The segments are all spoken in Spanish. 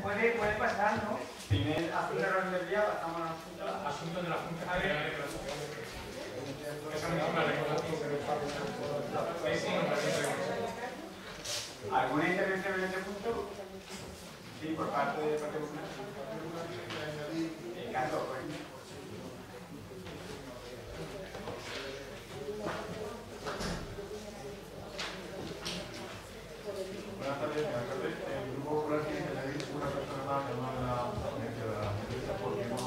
Puede pasar, ¿no? Primer asunto del día, pasamos al asunto de la Junta General de Relación. Esa misma ¿Alguna intervención en este punto? Sí, por parte de Partido Popular. Carlos, pues. Buenas tardes, señor alcalde. El Grupo Popular tiene que añadir una persona más llamada a la ponencia de la empresa porque no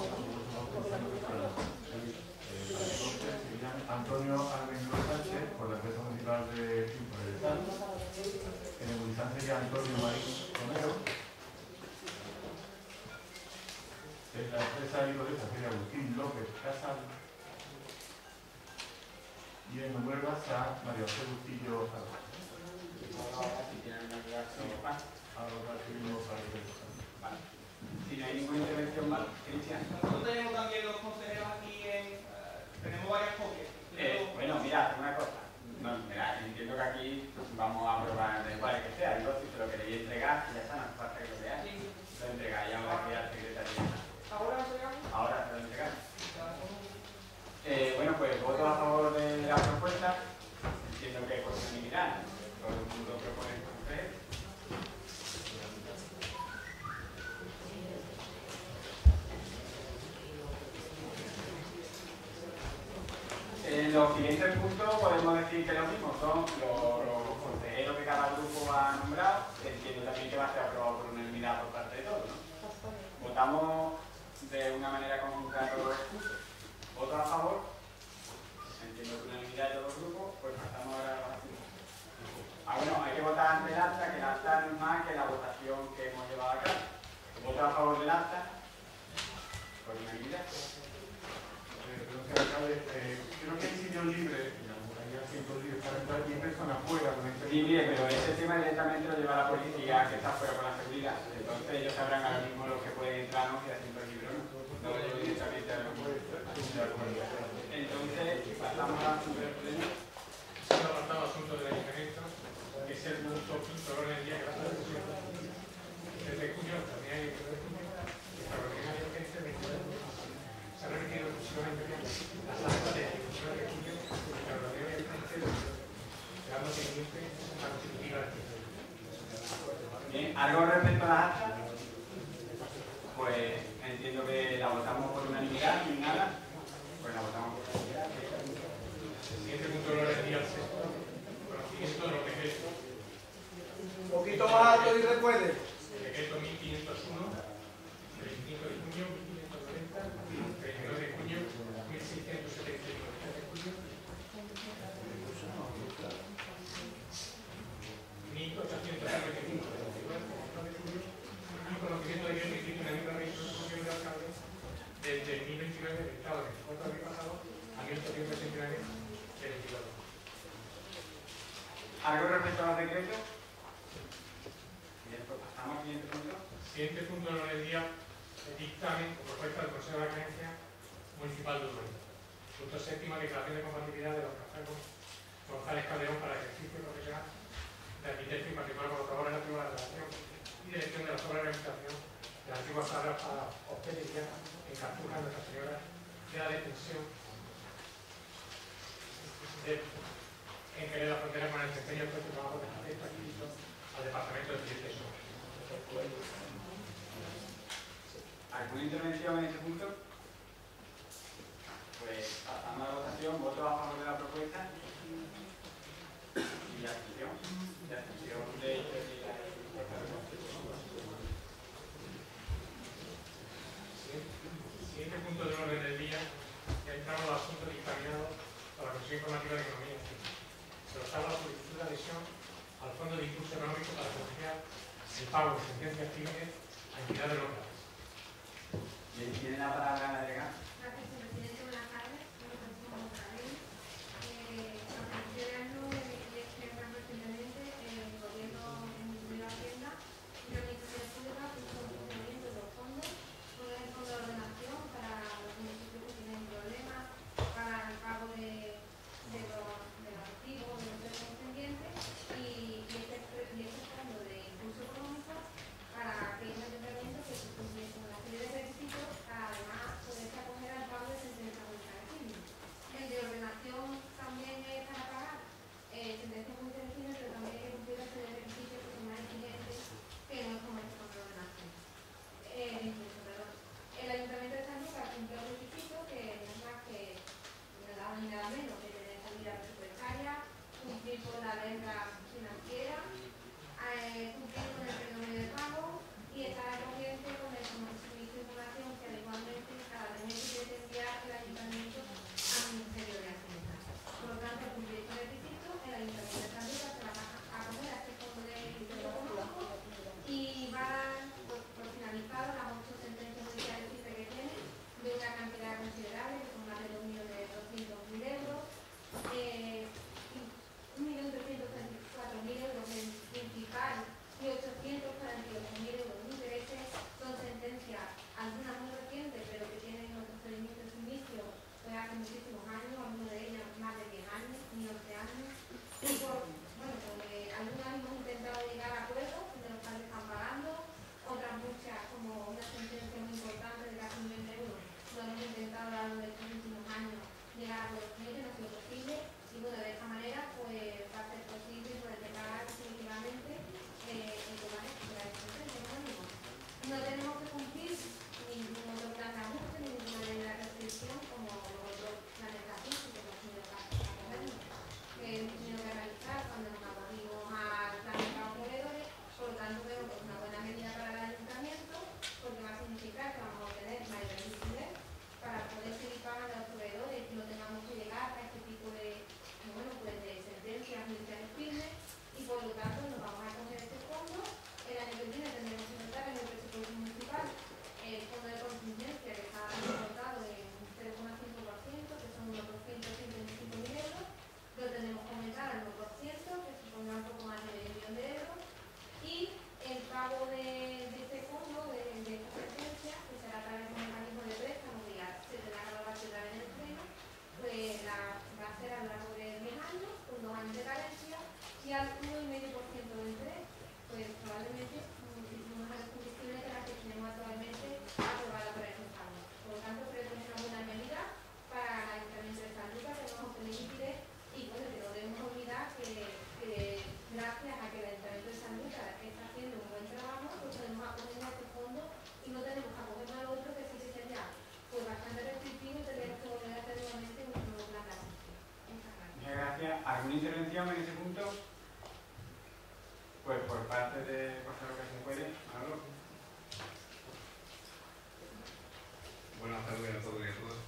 serían Antonio Almendro Sánchez por la empresa municipal de Sal. En el municipal sería Antonio Marín Romero. En la empresa licoresa sería Agustín López Casal. Y en Huelva está María José Bustillo Salva. Si no hay ninguna intervención más, Cristian. Nosotros tenemos también los consejeros aquí tenemos varias copias. Bueno, mira, una cosa. No, mira, entiendo que aquí vamos a aprobar de igual que sea. Digo, si se lo queréis entregar, ya está, no hace falta que lo veáis. Lo entregáis ahora aquí al secretario. ¿Ahora lo entregamos? Ahora se lo entregamos. Bueno, pues voto a favor de la propuesta. Entiendo que por unanimidad todo el mundo propone el consejo. En los siguientes puntos podemos decir que lo mismo, son los consejeros que cada grupo ha nombrado. Entiendo también que va a ser aprobado por unanimidad por parte de todos, ¿no? Votamos de una manera conjunta todos los puntos. ¿Votos a favor? Entiendo que unanimidad de todos los grupos, pues pasamos ahora a la votación. Bueno, hay que votar ante el acta, que el acta no es más que la votación que hemos llevado a cabo. ¿Votos a favor del acta? Por unanimidad. Creo que hay sitios libres, hay asientos libres para entrar y personas fuera. Sí, bien, pero ese tema directamente lo lleva la policía que está fuera con la seguridad. Entonces ellos sabrán ahora mismo los que pueden entrar, no, si asientos libres o no. No lo llevo directamente a la Entonces, pasamos al asunto del pleno. Se ha apartado asunto del ayuntamiento, que es el punto quinto orden del día que va a estar discusión. Desde junio, también hay el 1 de junio, extraordinaria urgencia de se ha remitido exclusivamente las actas de ejecución de junio, extraordinaria urgencia dando seguimiento a la constitutiva de Bien, ¿algo respecto a las actas? Pues entiendo que la votamos por unanimidad, sin nada. Pues la votamos por unanimidad. el siguiente punto de orden del día, el sexto, conocimiento de los decretos. Un poquito más alto y recuerde. El decreto 1501, 25 de junio, 1590, 39 de junio, 1671, 3 de julio, 1855, 29 de julio, y conocimiento de que existe una misma resolución del alcalde desde el 1029 del Estado del 24 de abril pasado a 1869 del 22. ¿Algo respecto a los decretos? Bien, pues pasamos al siguiente punto. Siguiente punto del día, el dictamen o propuesta del Consejo de la Agencia Municipal de Urbanismo. Punto séptimo, declaración de compatibilidad de los cargos González Calderón para ejercicio profesional de arquitecto y particular colocador relativo a la redacción y dirección de las obras de rehabilitación de las antiguas salas para hostelería en Cartuja, Nuestra Señora de la Detención en que la frontera con el desempeño de trabajo de arquitecto adquirido al Departamento de Arquitectura. ¿Alguna intervención en este punto? Pues pasamos a la votación. ¿Voto a favor de la propuesta? Y abstención. De abstención de Siguiente punto del orden del día, ya entramos a los asuntos dictaminados por la Comisión Informativa de Economía. Se nos habla la solicitud de adhesión al Fondo de Impulso Económico para financiar el pago de sentencias cívicas a entidades locales. ¿Tiene la palabra la delegada? Gracias, señor presidente. Buenas tardes. A principio de año que recientemente el Gobierno de la Hacienda y la Administración Pública puso en funcionamiento los fondos, todo el fondo de ordenación para los municipios que tienen problemas, para el pago de los activos, de los derechos pendientes y este fondo de impulso económico para aquellos ayuntamientos parte de hacer lo que se puede. Manolo. Buenas tardes a todos y a todas.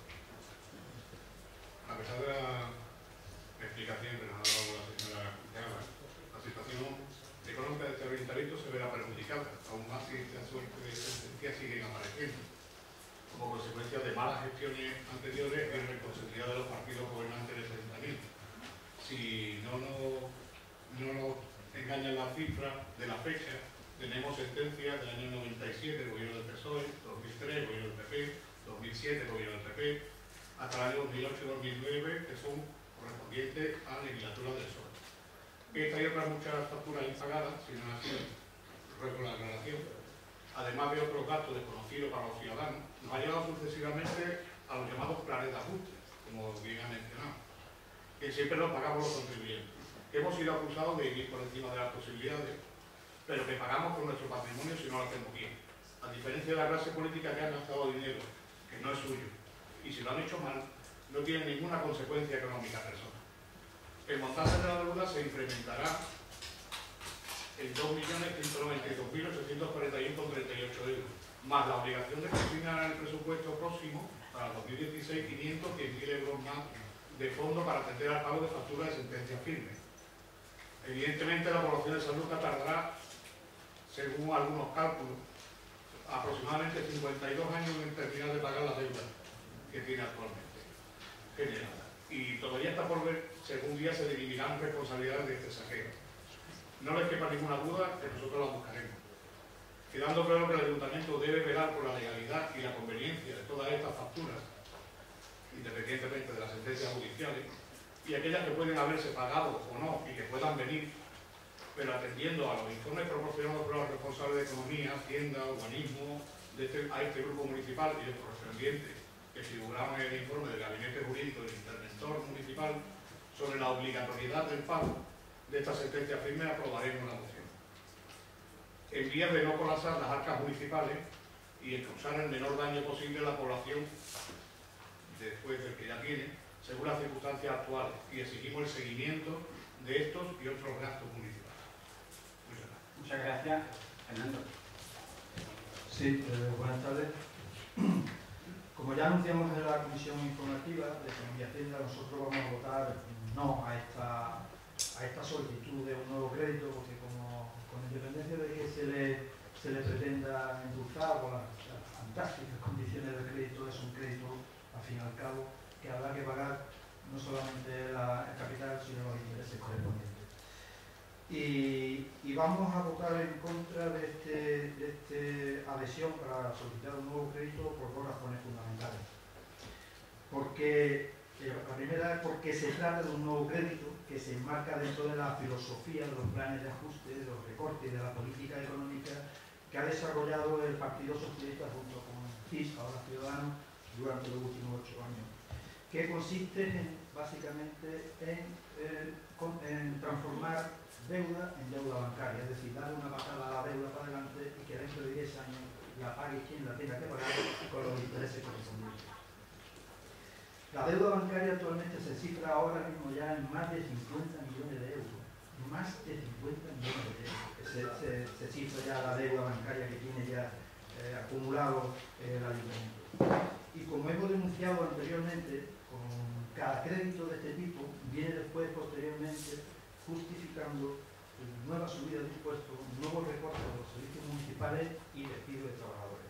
A pesar de la explicación que nos ha dado la señora Clara, la situación económica de este ayuntamiento se verá perjudicada, aún más si esta suerte de sentencias siguen apareciendo, como consecuencia de malas gestiones anteriores y responsabilidad de los partidos gobernantes de este ayuntamiento. Si no nos engañan las cifras de la fecha, tenemos sentencias del año 97, gobierno del PSOE, 2003, gobierno del PP, 2007, gobierno del PP, hasta el año 2008-2009, que son correspondientes a la legislatura del PSOE. Esta y otras muchas facturas impagadas, si no ha sido regular la aclaración, además de otros gastos desconocidos para los ciudadanos, nos ha llevado sucesivamente a los llamados planes de ajuste, como bien ha mencionado, que siempre los pagamos los contribuyentes, que hemos sido acusados de vivir por encima de las posibilidades, pero que pagamos con nuestro patrimonio si no lo hacemos bien, a diferencia de la clase política que ha gastado dinero, que no es suyo, y si lo han hecho mal, no tiene ninguna consecuencia económica personal. El montaje de la deuda se incrementará en 2.192.841,38 euros, más la obligación de consignar en el presupuesto próximo para el 2016 510.000 euros más de fondo para atender al pago de facturas de sentencia firme. Evidentemente, la evaluación de salud tardará, según algunos cálculos, aproximadamente 52 años en terminar de pagar la deuda que tiene actualmente generada. Y todavía está por ver si algún día se dirimirán responsabilidades de este saqueo. No les quepa ninguna duda que nosotros la buscaremos, quedando claro que el ayuntamiento debe velar por la legalidad y la conveniencia de todas estas facturas, independientemente de las sentencias judiciales, y aquellas que pueden haberse pagado o no y que puedan venir, pero atendiendo a los informes proporcionados por los responsables de Economía, Hacienda, Urbanismo, a este grupo municipal y los correspondientes que figuraban en el informe del Gabinete Jurídico del Interventor Municipal sobre la obligatoriedad del pago de esta sentencia firme, aprobaremos la moción. En vías de no colapsar las arcas municipales y en causar el menor daño posible a la población después del que ya tiene, según las circunstancias actuales, y exigimos el seguimiento de estos y otros gastos municipales. Muchas gracias. Fernando. Sí, buenas tardes. Como ya anunciamos en la comisión informativa de Economía y Hacienda, nosotros vamos a votar no a esta solicitud de un nuevo crédito, porque con independencia de que se le pretenda endulzar por las fantásticas condiciones del crédito, es un crédito, al fin y al cabo, que habrá que pagar no solamente el capital, sino los intereses correspondientes. Y vamos a votar en contra de esta adhesión para solicitar un nuevo crédito por dos razones fundamentales. Porque la primera es porque se trata de un nuevo crédito que se enmarca dentro de la filosofía de los planes de ajuste, de los recortes de la política económica que ha desarrollado el Partido Socialista junto con CIS, ahora Ciudadanos, durante los últimos 8 años, que consiste básicamente en transformar deuda en deuda bancaria, es decir, darle una patada a la deuda para adelante y que dentro de 10 años la pague quien la tenga que pagar con los intereses correspondientes. La deuda bancaria actualmente se cifra ahora mismo ya en más de 50 millones de euros. Más de 50 millones de euros. Se cifra ya la deuda bancaria que tiene ya acumulado el ayuntamiento. Y como hemos denunciado anteriormente, con cada crédito de este tipo viene después, posteriormente, justificando nuevas subidas de impuestos, nuevos recortes de los servicios municipales y despido de trabajadores.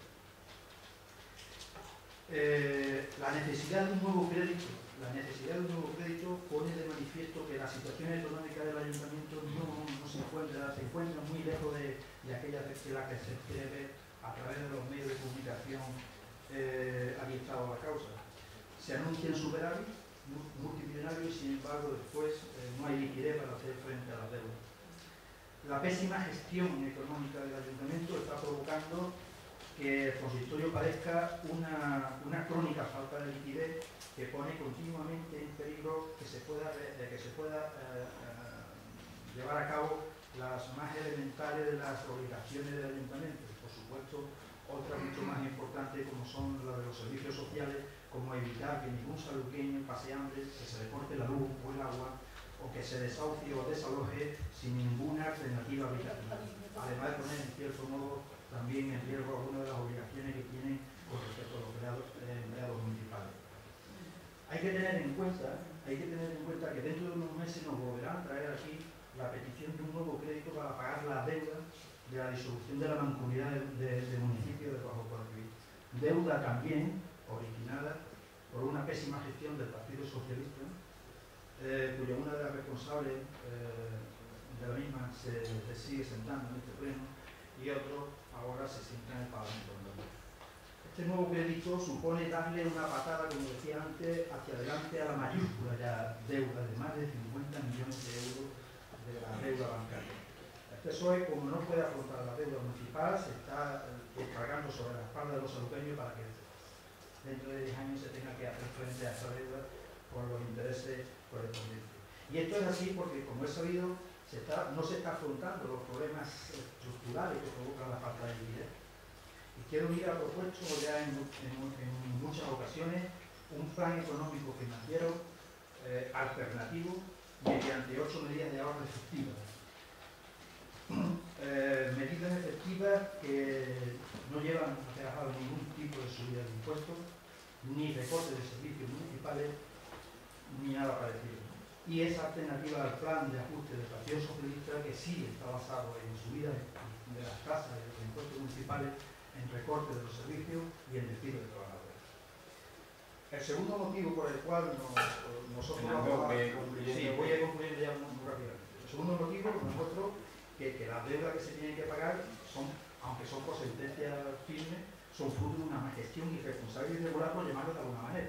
La necesidad de un nuevo crédito pone de manifiesto que la situación económica del ayuntamiento no se encuentra muy lejos de aquella de la que se debe a través de los medios de comunicación adiestrados a la causa. Se anuncian superávit multimillonarios y sin embargo después no hay liquidez para hacer frente a la deuda. La pésima gestión económica del ayuntamiento está provocando que el consistorio parezca una crónica falta de liquidez que pone continuamente en peligro que se pueda llevar a cabo las más elementales de las obligaciones del ayuntamiento. Por supuesto, otras mucho más importantes como son las de los servicios sociales, como evitar que ningún saluqueño pase hambre, que se le corte la luz o el agua, o que se desahucie o desaloje sin ninguna alternativa habitativa. además de poner en cierto modo también en riesgo algunas de las obligaciones que tienen con respecto a los empleados municipales. Hay que tener en cuenta que dentro de unos meses nos volverán a traer aquí la petición de un nuevo crédito para pagar la deuda de la disolución de la mancomunidad de municipios de Bajo Guadalquivir. Deuda también originada por una pésima gestión del Partido Socialista, cuya una de las responsables de la misma se sigue sentando en este pleno y otro ahora se sienta en el Parlamento. Este nuevo crédito supone darle una patada, como decía antes, hacia adelante a la mayúscula ya deuda de más de 50 millones de euros de la deuda bancaria. El PSOE, como no puede afrontar la deuda municipal, se está descargando sobre la espalda de los aluqueños para que dentro de 10 años se tenga que hacer frente a esta deuda con los intereses correspondientes. Y esto es así porque, como he sabido, no se está afrontando los problemas estructurales que provocan la falta de liquidez. Y quiero ir a propuesto ya en muchas ocasiones un plan económico financiero alternativo mediante 8 medidas de ahorro efectivas. Medidas efectivas que no llevan aparejado ningún tipo de subida de impuestos, ni recorte de servicios municipales, ni nada parecido. Y esa alternativa al plan de ajuste del Partido Socialista, que sí está basado en subida de las tasas de los impuestos municipales, en recorte de los servicios y en despido de trabajadores. El segundo motivo por el cual nosotros vamos a... Sí, voy a concluir ya muy rápidamente. El segundo motivo demuestro que las deudas que se tienen que pagar, aunque son por sentencia firme, son fruto de una gestión irresponsable y irregular, por llamarlo de alguna manera.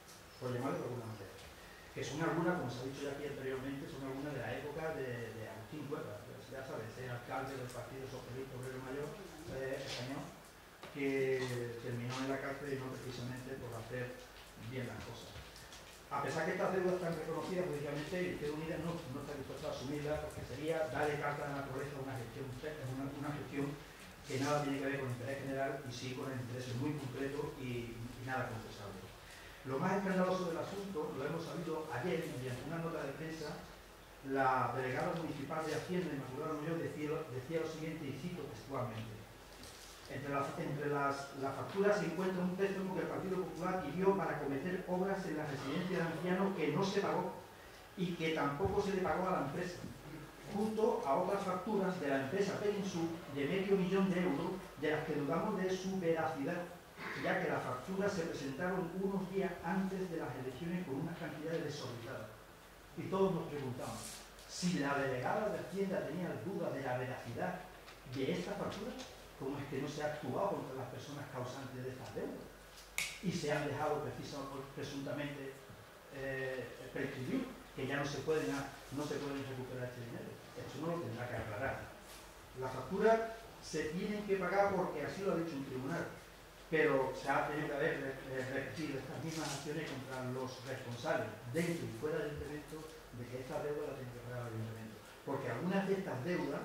Que son algunas, como se ha dicho ya aquí anteriormente, son algunas de la época de Agustín Cuevas, ya sabes, el alcalde del Partido Socialista Obrero Mayor español, que terminó en la cárcel y no precisamente por hacer bien las cosas. A pesar que estas deudas están reconocidas judicialmente, Izquierda Unida no está dispuesta a asumirlas porque sería darle carta a la naturaleza a una gestión que nada tiene que ver con el interés general y sí con el interés muy concreto y nada confesable. Lo más escandaloso del asunto, lo hemos sabido ayer mediante una nota de prensa, la delegada municipal de Hacienda, Inmaculada Muñoz, decía lo siguiente, y cito textualmente: entre las facturas se encuentra un préstamo que el Partido Popular pidió para cometer obras en la residencia de ancianos que no se pagó y que tampoco se le pagó a la empresa, junto a otras facturas de la empresa Peninsur de $500.000 de las que dudamos de su veracidad, ya que las facturas se presentaron unos días antes de las elecciones con unas cantidades desorbitadas. Y todos nos preguntamos, si la delegada de Hacienda tenía dudas de la veracidad de esta factura, ¿cómo es que no se ha actuado contra las personas causantes de estas deudas? Y se han dejado presuntamente prescribir, que ya no se pueden recuperar este dinero. Eso no lo tendrá que aclarar. Las facturas se tienen que pagar porque así lo ha dicho un tribunal, pero se ha tenido que haber repetido estas mismas acciones contra los responsables, dentro y fuera del ayuntamiento, de que esta deuda la tiene que pagar el ayuntamiento. Porque algunas de estas deudas,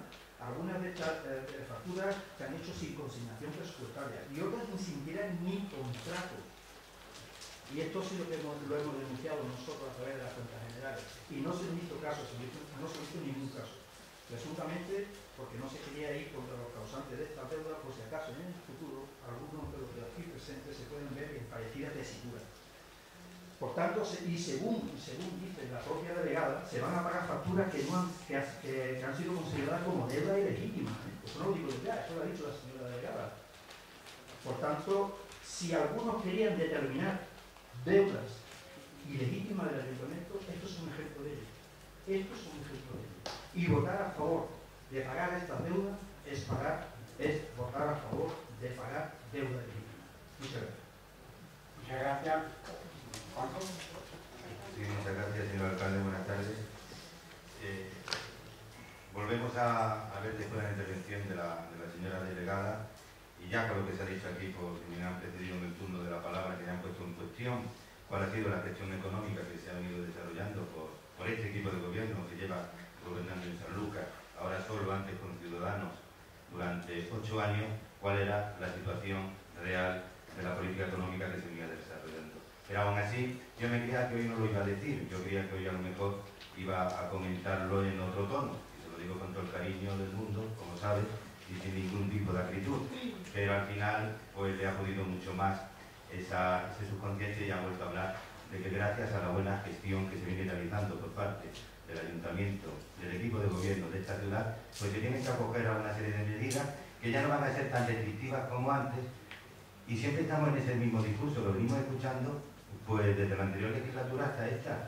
facturas se han hecho sin consignación presupuestaria y otras ni siquiera ni contrato. Y esto sí lo hemos denunciado nosotros a través de las cuentas generales. Y no se hizo caso, no se hizo ningún caso. Presuntamente porque no se quería ir contra los causantes de esta deuda, por si acaso en el futuro algunos de los de aquí presentes se pueden ver en parecida tesitura. Por tanto, y según dice la propia delegada, se van a pagar facturas que han sido consideradas como deuda ilegítima. Eso no lo digo yo ya, eso lo ha dicho la señora delegada. Por tanto, si algunos querían determinar deudas ilegítimas del ayuntamiento, esto es un ejemplo de ello. Y votar a favor de pagar estas deudas es votar a favor de pagar deuda legítima. Muchas gracias. Muchas gracias. ¿Juanjo? Sí, muchas gracias, señor alcalde. Buenas tardes. Volvemos a ver después de la intervención de la señora delegada, y ya con lo que se ha dicho aquí por quienes me han precedido en el turno de la palabra, que han puesto en cuestión cuál ha sido la gestión económica que se ha venido desarrollando por este equipo de gobierno que lleva gobernando en Sanlúcar, ahora solo, antes con Ciudadanos, durante 8 años, cuál era la situación real de la política económica que se venía desarrollando. Pero aún así, yo me creía que hoy no lo iba a decir, yo creía que hoy a lo mejor iba a comentarlo en otro tono, y se lo digo con todo el cariño del mundo, como sabe, y sin ningún tipo de acritud, pero al final pues le ha podido mucho más ese subconsciente y ha vuelto a hablar de que gracias a la buena gestión que se viene realizando por parte del ayuntamiento, del equipo de gobierno de esta ciudad, pues se tienen que acoger a una serie de medidas que ya no van a ser tan restrictivas como antes, y siempre estamos en ese mismo discurso, lo venimos escuchando pues desde la anterior legislatura hasta esta,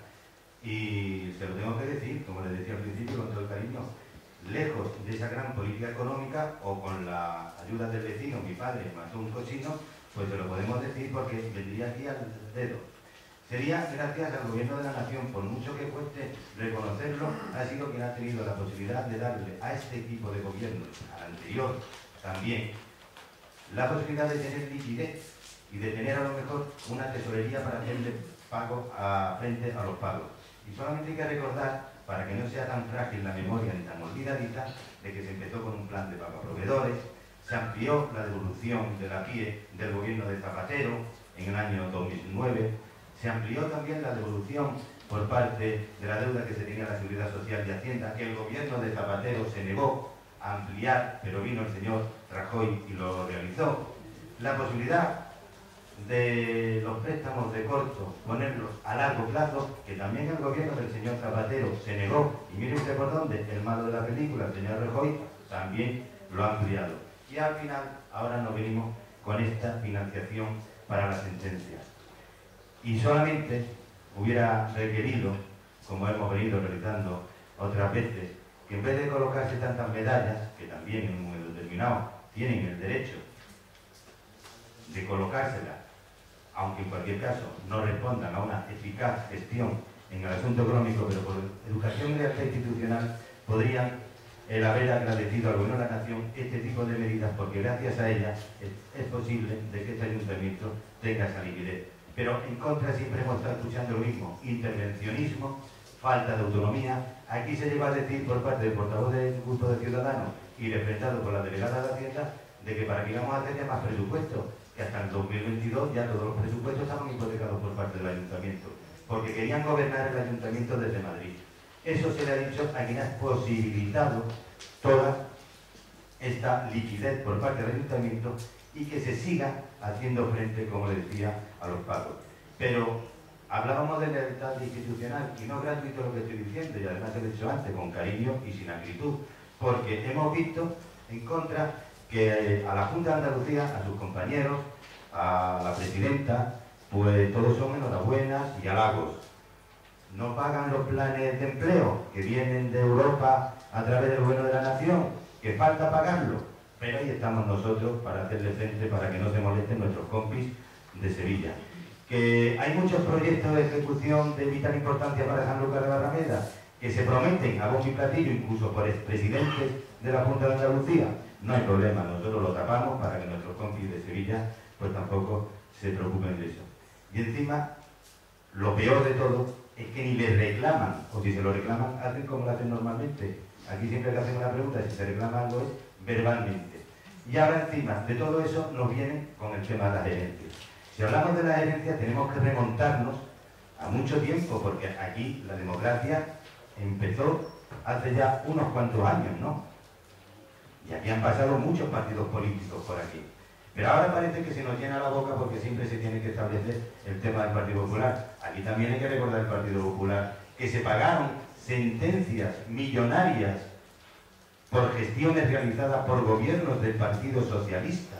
y se lo tengo que decir, como les decía al principio con todo el cariño, lejos de esa gran política económica o con la ayuda del vecino, mi padre mató un cochino, pues se lo podemos decir porque vendría aquí al dedo. Sería gracias al gobierno de la nación, por mucho que cueste reconocerlo, ha sido quien ha tenido la posibilidad de darle a este tipo de gobierno, al anterior también, la posibilidad de tener liquidez y de tener a lo mejor una tesorería para hacerle pago frente a los pagos. Y solamente hay que recordar, para que no sea tan frágil la memoria ni tan olvidadiza, de que se empezó con un plan de pago a proveedores, se amplió la devolución de la PIE del gobierno de Zapatero en el año 2009, se amplió también la devolución por parte de la deuda que se tenía la Seguridad Social y Hacienda, que el gobierno de Zapatero se negó a ampliar, pero vino el señor Rajoy y lo realizó. La posibilidad de los préstamos de corto, ponerlos a largo plazo, que también el gobierno del señor Zapatero se negó, y mire usted por dónde, el malo de la película, el señor Rajoy, también lo ha ampliado. Y al final, ahora nos venimos con esta financiación para las sentencias. Y solamente hubiera requerido, como hemos venido realizando otras veces, que en vez de colocarse tantas medallas, que también en un momento determinado tienen el derecho de colocárselas, aunque en cualquier caso no respondan a una eficaz gestión en el asunto económico, pero por educación y lealtad institucional podrían el haber agradecido al gobierno de la nación este tipo de medidas, porque gracias a ellas es posible de que este ayuntamiento tenga esa liquidez. Pero en contra siempre hemos estado escuchando lo mismo: intervencionismo, falta de autonomía. Aquí se lleva a decir por parte del portavoz del grupo de Ciudadanos y representado por la delegada de Hacienda de que para que íbamos a tener más presupuestos, que hasta el 2022 ya todos los presupuestos estaban hipotecados por parte del ayuntamiento, porque querían gobernar el ayuntamiento desde Madrid. Eso se le ha dicho a quien ha posibilitado toda esta liquidez por parte del ayuntamiento y que se siga haciendo frente, como le decía, a los pagos. Pero hablábamos de lealtad institucional y no gratuito lo que estoy diciendo, y además he dicho antes, con cariño y sin acritud, porque hemos visto en contra que a la Junta de Andalucía, a sus compañeros, a la presidenta, pues todos son enhorabuenas y halagos. No pagan los planes de empleo que vienen de Europa a través del gobierno de la nación, que falta pagarlo, pero ahí estamos nosotros para hacerle frente, para que no se molesten nuestros compis de Sevilla. Que hay muchos proyectos de ejecución de vital importancia para Sanlúcar de Barrameda que se prometen a bombo y platillo, incluso por expresidentes de la Junta de Andalucía. No hay problema, nosotros lo tapamos para que nuestros compis de Sevilla pues tampoco se preocupen de eso. Y encima, lo peor de todo es que ni le reclaman, o si se lo reclaman, hacen como lo hacen normalmente. Aquí siempre que hacen una pregunta, si se reclama algo es verbalmente. Y ahora encima de todo eso nos vienen con el tema de la gerencia. Si hablamos de la gerencia tenemos que remontarnos a mucho tiempo, porque aquí la democracia empezó hace ya unos cuantos años, ¿no? Y aquí han pasado muchos partidos políticos por aquí. Pero ahora parece que se nos llena la boca porque siempre se tiene que establecer el tema del Partido Popular. Aquí también hay que recordar el Partido Popular, que se pagaron sentencias millonarias por gestiones realizadas por gobiernos del Partido Socialista.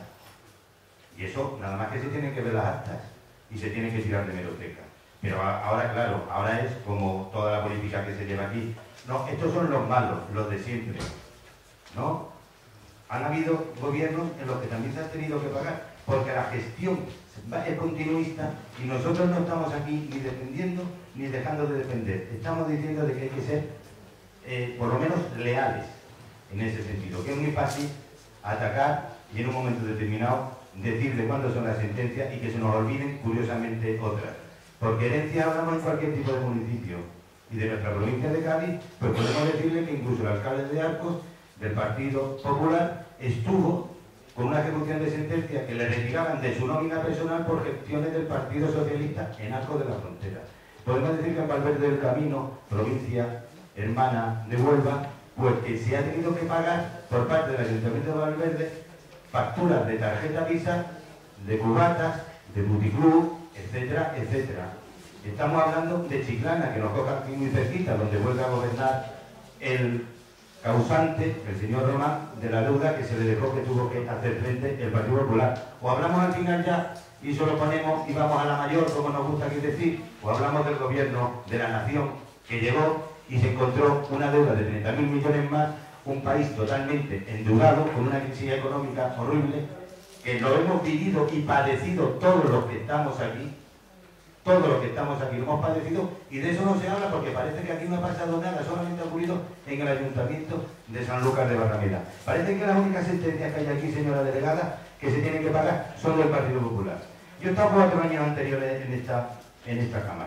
Y eso nada más que se tienen que ver las actas y se tiene que tirar de hemeroteca. Pero ahora, claro, ahora es como toda la política que se lleva aquí. No, estos son los malos, los de siempre, ¿no? Han habido gobiernos en los que también se han tenido que pagar, porque la gestión es continuista y nosotros no estamos aquí ni defendiendo ni dejando de defender. Estamos diciendo de que hay que ser, por lo menos, leales en ese sentido, que es muy fácil atacar y en un momento determinado decirle cuándo son las sentencias y que se nos olviden, curiosamente, otras. Porque herencia hablamos en cualquier tipo de municipio y de nuestra provincia de Cádiz, pues podemos decirle que incluso el alcalde de Arcos, del Partido Popular, estuvo con una ejecución de sentencia que le retiraban de su nómina personal por gestiones del Partido Socialista en Arcos de la Frontera. Podemos decir que en Valverde del Camino, provincia hermana de Huelva, Pues que se ha tenido que pagar por parte del Ayuntamiento de Valverde facturas de tarjeta Visa, de cubatas, de buticlub, etcétera, etcétera. Estamos hablando de Chiclana, que nos coja aquí muy cerquita, donde vuelve a gobernar el causante, el señor Román, de la deuda que se le dejó que tuvo que hacer frente el Partido Popular. O hablamos al final ya y solo ponemos y vamos a la mayor, como nos gusta aquí decir, o hablamos del gobierno de la nación que llegó y se encontró una deuda de 30.000 millones más, un país totalmente endeudado, con una crisis económica horrible, que lo hemos vivido y padecido todos los que estamos aquí. Todos los que estamos aquí lo hemos padecido y de eso no se habla porque parece que aquí no ha pasado nada, solamente ha ocurrido en el Ayuntamiento de Sanlúcar de Barrameda. Parece que las únicas sentencias que hay aquí, señora delegada, que se tienen que pagar son del Partido Popular. Yo he estado 4 años anteriores en esta Cámara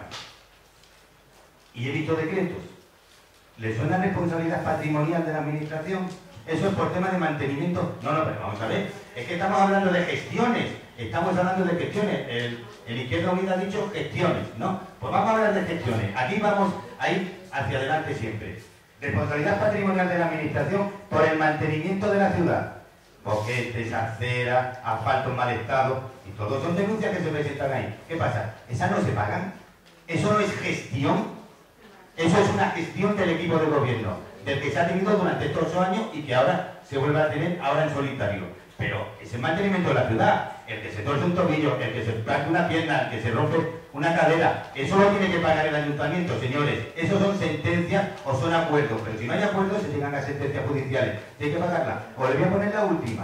y he visto decretos. ¿Le suena responsabilidad patrimonial de la Administración? Eso es por tema de mantenimiento. No, pero vamos a ver, es que estamos hablando de gestiones. Estamos hablando de gestiones. El Izquierda Unida ha dicho gestiones, ¿no? Pues vamos a hablar de gestiones. Aquí vamos a ir hacia adelante siempre. Responsabilidad patrimonial de la Administración por el mantenimiento de la ciudad. Boquetes, aceras, asfalto en mal estado, y todo son denuncias que se presentan ahí. ¿Qué pasa? ¿Esas no se pagan? ¿Eso no es gestión? Eso es una gestión del equipo de gobierno, del que se ha tenido durante estos 8 años y que ahora se vuelve a tener ahora en solitario. Pero es el mantenimiento de la ciudad, el que se torce un tobillo, el que se parte una pierna, el que se rompe una cadera, eso lo tiene que pagar el ayuntamiento, señores. Eso son sentencias o son acuerdos, pero si no hay acuerdos se llegan a sentencias judiciales. Hay que pagarla. Os le voy a poner la última.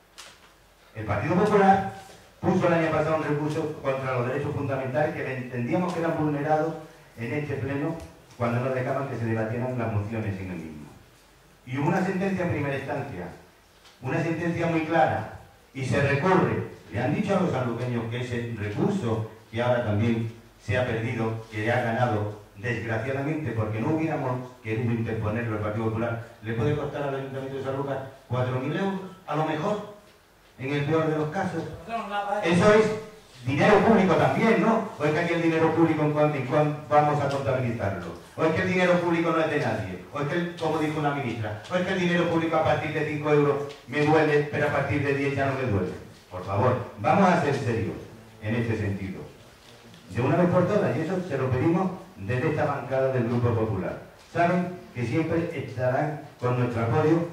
El Partido Popular puso el año pasado un recurso contra los derechos fundamentales que entendíamos que eran vulnerados en este pleno cuando nos dejaban que se debatieran las mociones en el mismo. Y hubo una sentencia en primera instancia, una sentencia muy clara, y se recurre. Le han dicho a los sanluqueños que ese recurso, que ahora también se ha perdido, que ha ganado, desgraciadamente, porque no hubiéramos querido interponerlo el Partido Popular, le puede costar al Ayuntamiento de Sanlúcar 4.000 euros, a lo mejor, en el peor de los casos. Eso es dinero público también, ¿no? ¿O es que aquí el dinero público en cuánto vamos a contabilizarlo? ¿O es que el dinero público no es de nadie? ¿O es que, como dijo una ministra, o es que el dinero público a partir de 5 euros me duele, pero a partir de 10 ya no me duele? Por favor, vamos a ser serios en este sentido. De una vez por todas, y eso se lo pedimos desde esta bancada del Grupo Popular. Saben que siempre estarán con nuestro apoyo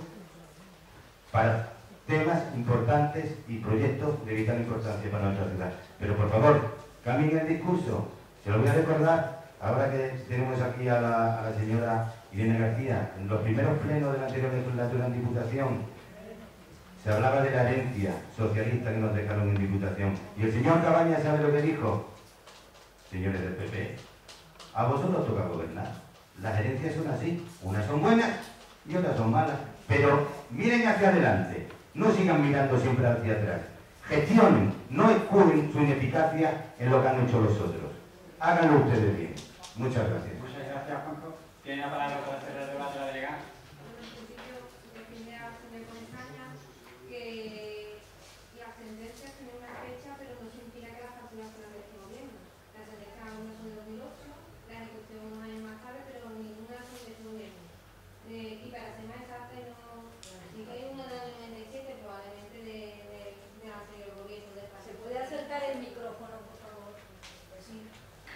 para temas importantes y proyectos de vital importancia para nuestra ciudad. Pero por favor, cambien el discurso. Se lo voy a recordar, ahora que tenemos aquí a la señora Irene García. En los primeros plenos de la anterior legislatura en Diputación se hablaba de la herencia socialista que nos dejaron en Diputación. Y el señor Cabañas, ¿sabe lo que dijo? Señores del PP, a vosotros toca gobernar. Las herencias son así, unas son buenas y otras son malas. Pero miren hacia adelante. No sigan mirando siempre hacia atrás. Gestionen, no escuden su ineficacia en lo que han hecho los otros. Háganlo ustedes bien. Muchas gracias. Muchas gracias, Juanjo. Tiene la palabra para hacer el debate la delegada. En principio, defender a señor Comesaña que las sentencias tienen una fecha, pero no significa que las facturas sean de este gobierno. Las sentencias algunas son de 2008, la ejecución unos años más tarde, pero ninguna son de este gobierno. Y para ser más exacta, no, sí que hay una del 97, probablemente de anterior gobierno del Partido. ¿Se puede acercar el micrófono, por favor? Sí.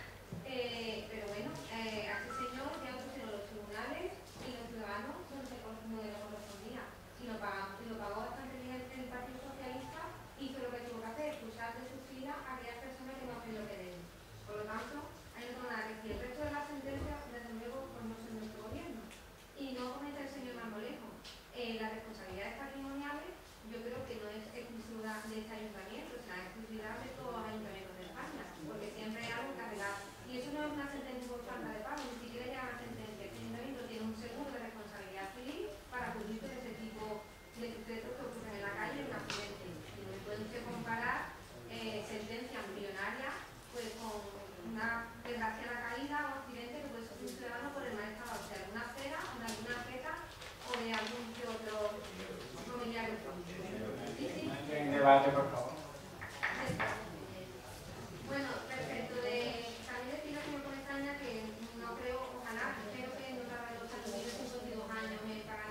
Pero bueno, a ese señor ya lo pusieron los tribunales y los ciudadanos no le correspondía. Y lo pagó bastante bien el Partido Socialista, hizo lo que tuvo que hacer, expulsar de sus filas a aquellas personas que no hacen lo que deben. Por lo tanto, hay que tomar que si el resto de las sentencias, desde luego, pues no son de nuestro gobierno. Y no comenta el señor Marmolejo. Las responsabilidades patrimoniales yo creo que no es exclusiva de este ayuntamiento, es la exclusividad de todos los ayuntamientos de España, porque siempre hay algo que arreglar. Y eso no es una sentencia por falta de pago, ni siquiera ya una sentencia. Este ayuntamiento tiene un seguro de responsabilidad civil para cubrirse de ese tipo de sucesos que ocurren en la calle en un accidente. Y no puede usted comparar sentencias millonarias pues con una desgracia en la caída o accidente que puede sufrir un ciudadano por el mal estado de alguna acera, de alguna arqueta o de algún que otro familiar. En debate, por favor. Bueno, respecto de también decirle, señor Comesaña, que no creo, ojalá, espero que no tarde los 52 años en pagar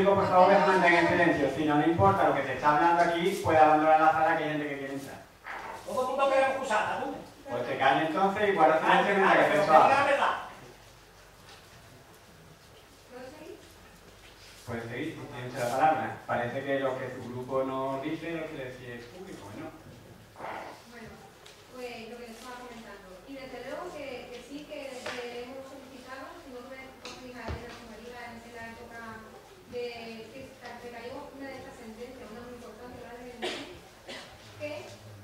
público, por favor, que se mantenga en silencio. Si no le importa lo que se está hablando aquí, puede abandonar la sala, que hay gente que quiere entrar. Todo el mundo quiere excusar, ¿tú? Pues te calles entonces y guarda silencio mientras que se suave. Puedes seguir, tiene la palabra. Parece que lo que su grupo no dice lo quiere decir el público, ¿no? Bueno, pues lo que les estaba comentando. Y desde luego que sí que hemos solicitado, si no me fijar en la sumaría en la época de que se cayó una de estas sentencias, una muy importante, la de que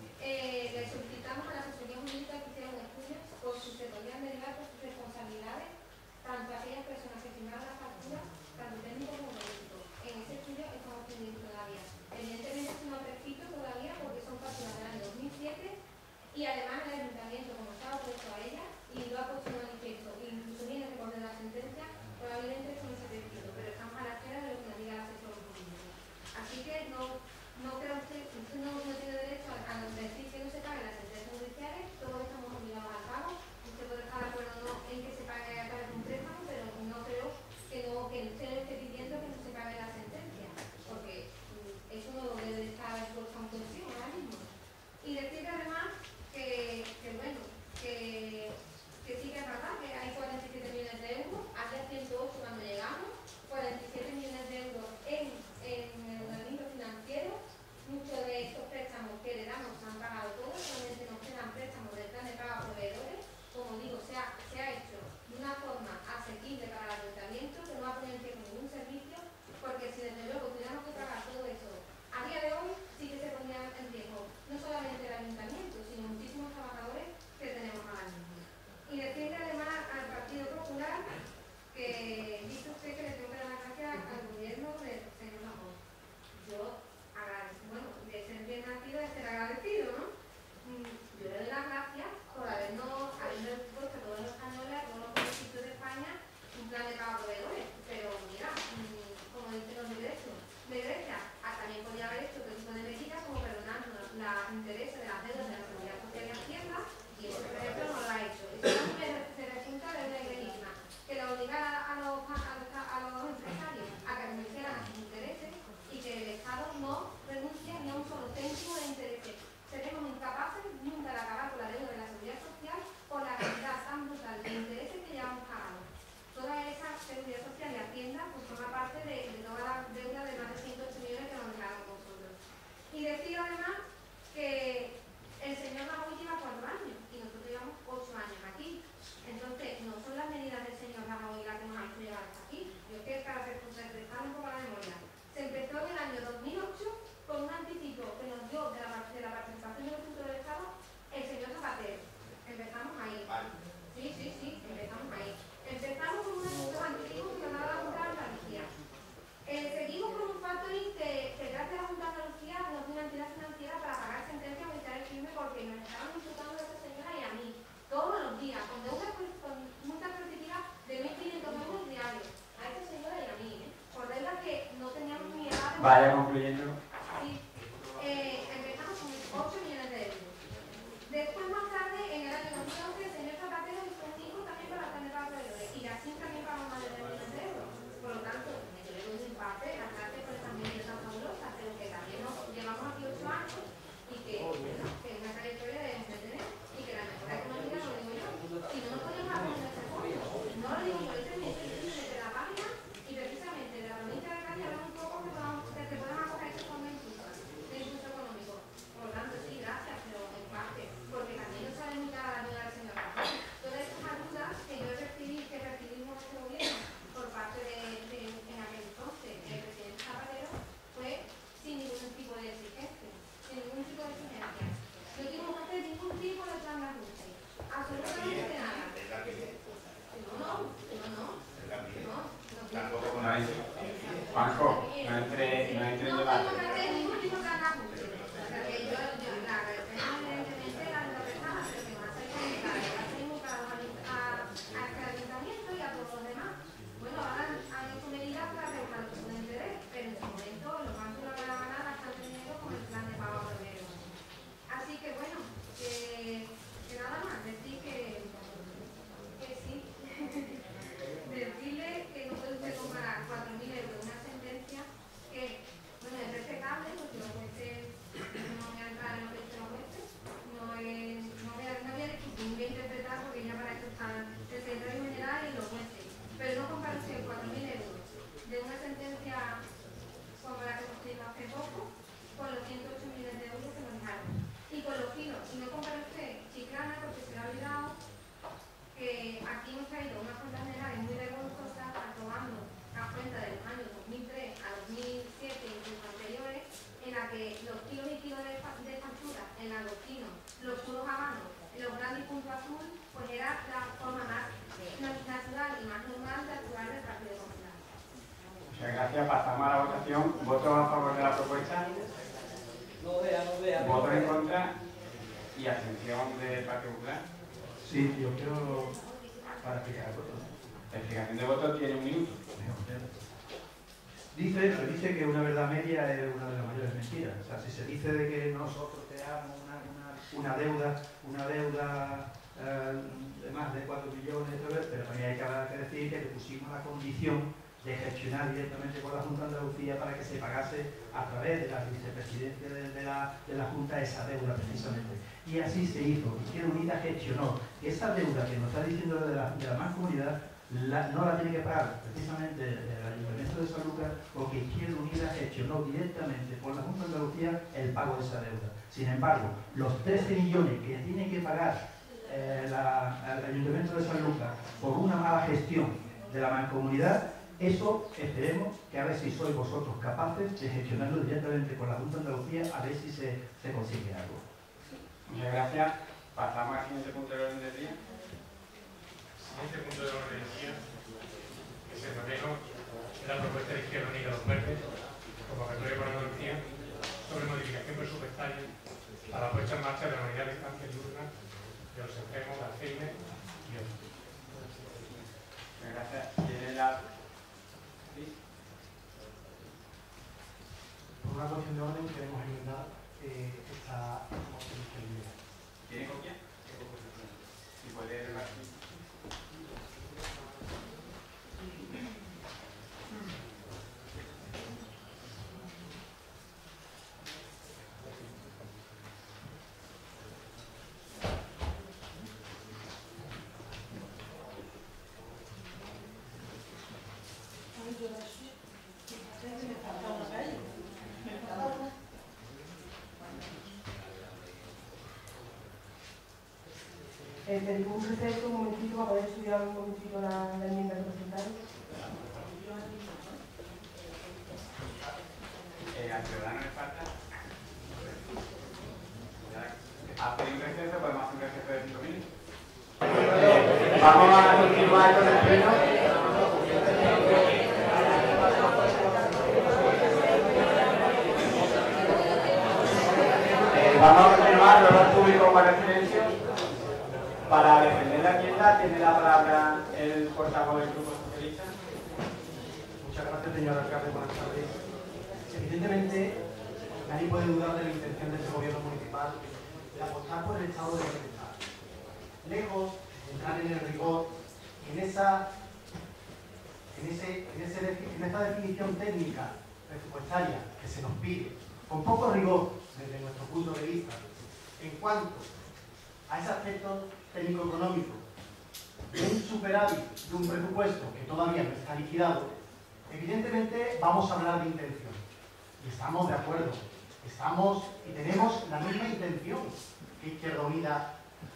le solicitamos a la asesoría jurídica que hiciera un estudio por si se podían derivar por sus responsabilidades tanto a aquellas personas que firmaron las facturas, tanto técnicos como políticos. En ese estudio estamos pendientes todavía. Evidentemente es no prescrito todavía porque son facturas del año 2007 y además el ayuntamiento, como estaba opuesto a ella y lo ha puesto en manifiesto, incluso viene a recordar la sentencia, probablemente esto no se prescrito, pero estamos a la espera de lo que nos diga el asesor jurídico. Así que no creo usted no tiene derecho a decir que no se pague las sentencias judiciales, todos estamos obligados al pago. Usted puede estar de acuerdo o no en que se pague a través de un préstamo, pero no creo que usted esté pidiendo que no se pague la sentencia, porque eso no debe estar puesto en cuestión ahora mismo. Y decir además que bueno, que sí que es verdad que hay 47 millones de euros, hacia 108 cuando llegamos, 47 millones de euros en el organismo financiero. Muchos de estos préstamos que le damos se han pagado todos, solamente nos quedan préstamos del plan de pago a proveedores. Como digo, se ha hecho de una forma asequible para el ayuntamiento, que no va a poner en riesgo ningún servicio, porque si desde luego tuviéramos que pagar todo eso, a día de hoy sí que se pondría en riesgo no solamente el ayuntamiento, sino muchísimos trabajadores que tenemos ahora mismo. Y decirle además al Partido Popular que dice usted que le tengo que dar las gracias al gobierno del señor Ramón. Yo bueno, de ser bien nacido, de ser agradecido, ¿no? Yo le doy las gracias por habernos puesto a todos los españoles, a todos los municipios de España, un plan de pago a proveedores. Pero mira, como dicen los de Grecia, también podría haber hecho otro tipo de medidas como perdonando los intereses de las deudas de la Seguridad Social y Hacienda, y eso, por ejemplo, no lo ha hecho. Eso también se resulta de una ilegalidad que le obligara a los empresarios a que renunciaran a sus intereses y que el Estado no renuncie ni a un solo céntimo de intereses. Seremos incapaces nunca de acabar con la deuda de la Seguridad Social por la cantidad tan brutal de intereses que llevamos pagando. Toda esa Seguridad Social y Hacienda pues forma parte de toda la deuda de más de 108 millones que nos dejaron nosotros. Y decir además que el señor Rajoy lleva 4 años y nosotros llevamos 8 años aquí. Entonces, no son las medidas del señor Rajoy las que nos han hecho llegar hasta aquí. Yo es que para refrescar un poco la memoria. Se empezó en el año 2008 con un anticipo que nos dio de la participación del futuro del Estado el señor Zapatero. Empezamos ahí. Sí, empezamos ahí. Empezamos con unos anticipos que nos daba la Junta de Andalucía. Seguimos con un factoring que gracias a la Junta de Andalucía nos dio una entidad financiera para pagar sentencias o evitar el crimen porque nos estaban imputando a esta señora y a mí todos los días con deudas con multas prescriptivas de 1.500 euros diarios. A esta señora y a mí, por deudas que no teníamos ni edad de... Vaya concluyendo. Sí. Empezamos con 8 millones de euros. Después, más tarde, en el año 2011, el señor Zapatero hizo un hijo también para tener proveedores y así también pagamos más de 3 millones de euros. Por lo tanto, me llevé un empate, las clases pues también están fabulosas, pero que también nos llevamos aquí 8 años y que, bueno, que es una trayectoria de entretener y que la mejora económica no lo digo yo. Si no nos podemos hacer en este fondo, no lo digo yo, este es de la página y precisamente de la provincia de Cádiz habrá un poco que se puedan acoger estos fondos de impulso económico. Por lo tanto, sí, gracias, pero en parte, porque también no sale muy cara la ayuda del señor Rajoy. Todas estas ayudas que yo recibimos este gobierno por parte en aquel entonces, el presidente Zapatero, fue sin ningún tipo de exigencia, sin ningún tipo de exigencia. No tuvimos que hacer ningún tipo de plan de ajuste, absolutamente nada. Juanjo, no entre en debate. Así que bueno, que nada más, decir que sí, decirle que no puede usted comparar 4.000 euros de una sentencia Muchas gracias. Pasamos a la votación. ¿Votos a favor de la propuesta? No vea. ¿Votos en contra? ¿Y abstención del Partido Popular? Sí, yo quiero para explicar el voto. La explicación de voto tiene un minuto. Dice que una verdad media es una de las mayores mentiras. O sea, si se dice de que nosotros creamos una deuda de más de 4 millones, pero también hay que decir que le pusimos la condición de gestionar directamente con la Junta de Andalucía para que se pagase a través de la vicepresidencia de la Junta esa deuda precisamente. Y así se hizo. Izquierda Unida gestionó esa deuda que nos está diciendo de la Mancomunidad, no la tiene que pagar precisamente el Ayuntamiento de Sanlúcar, porque Izquierda Unida gestionó directamente por la Junta de Andalucía el pago de esa deuda. Sin embargo, los 13 millones que tiene que pagar el Ayuntamiento de Sanlúcar por una mala gestión de la Mancomunidad, eso esperemos que a ver si sois vosotros capaces de gestionarlo directamente con la Junta de Andalucía, a ver si se consigue algo. Muchas gracias. Pasamos al siguiente punto del orden del día. Siguiente punto del orden del día, que se refleja la propuesta de Izquierda Unida Los Verdes, convocatoria por Andalucía, sobre modificación presupuestaria para la puesta en marcha de la unidad de estancia diurna de los enfermos de Alzheimer y otros. Muchas gracias. ¿Tiene la...? ¿Sí? Por una cuestión de orden queremos enmendar esta moción que viene. ¿Tiene copia? Si puede repartir. Pedimos un receso un momentito para poder estudiar un momentito la enmienda que presentaron. ¿Al ciudadano le falta? ¿Ha pedido un receso? ¿Podemos hacer un receso de 5 minutos? Vamos a continuar con el pleno. Vamos a continuar, los públicos para el silencio. Para defender la enmienda, tiene la palabra el portavoz del Grupo Socialista. Muchas gracias, señor alcalde. Buenas tardes. Evidentemente, nadie puede dudar de la intención de este gobierno municipal de apostar por el estado de bienestar. Lejos de entrar en el rigor, en esta definición técnica presupuestaria que se nos pide, con poco rigor desde nuestro punto de vista, en cuanto a ese aspecto técnico-económico de un superávit de un presupuesto que todavía no está liquidado, evidentemente vamos a hablar de intención. Y estamos de acuerdo. Estamos y tenemos la misma intención que Izquierda Unida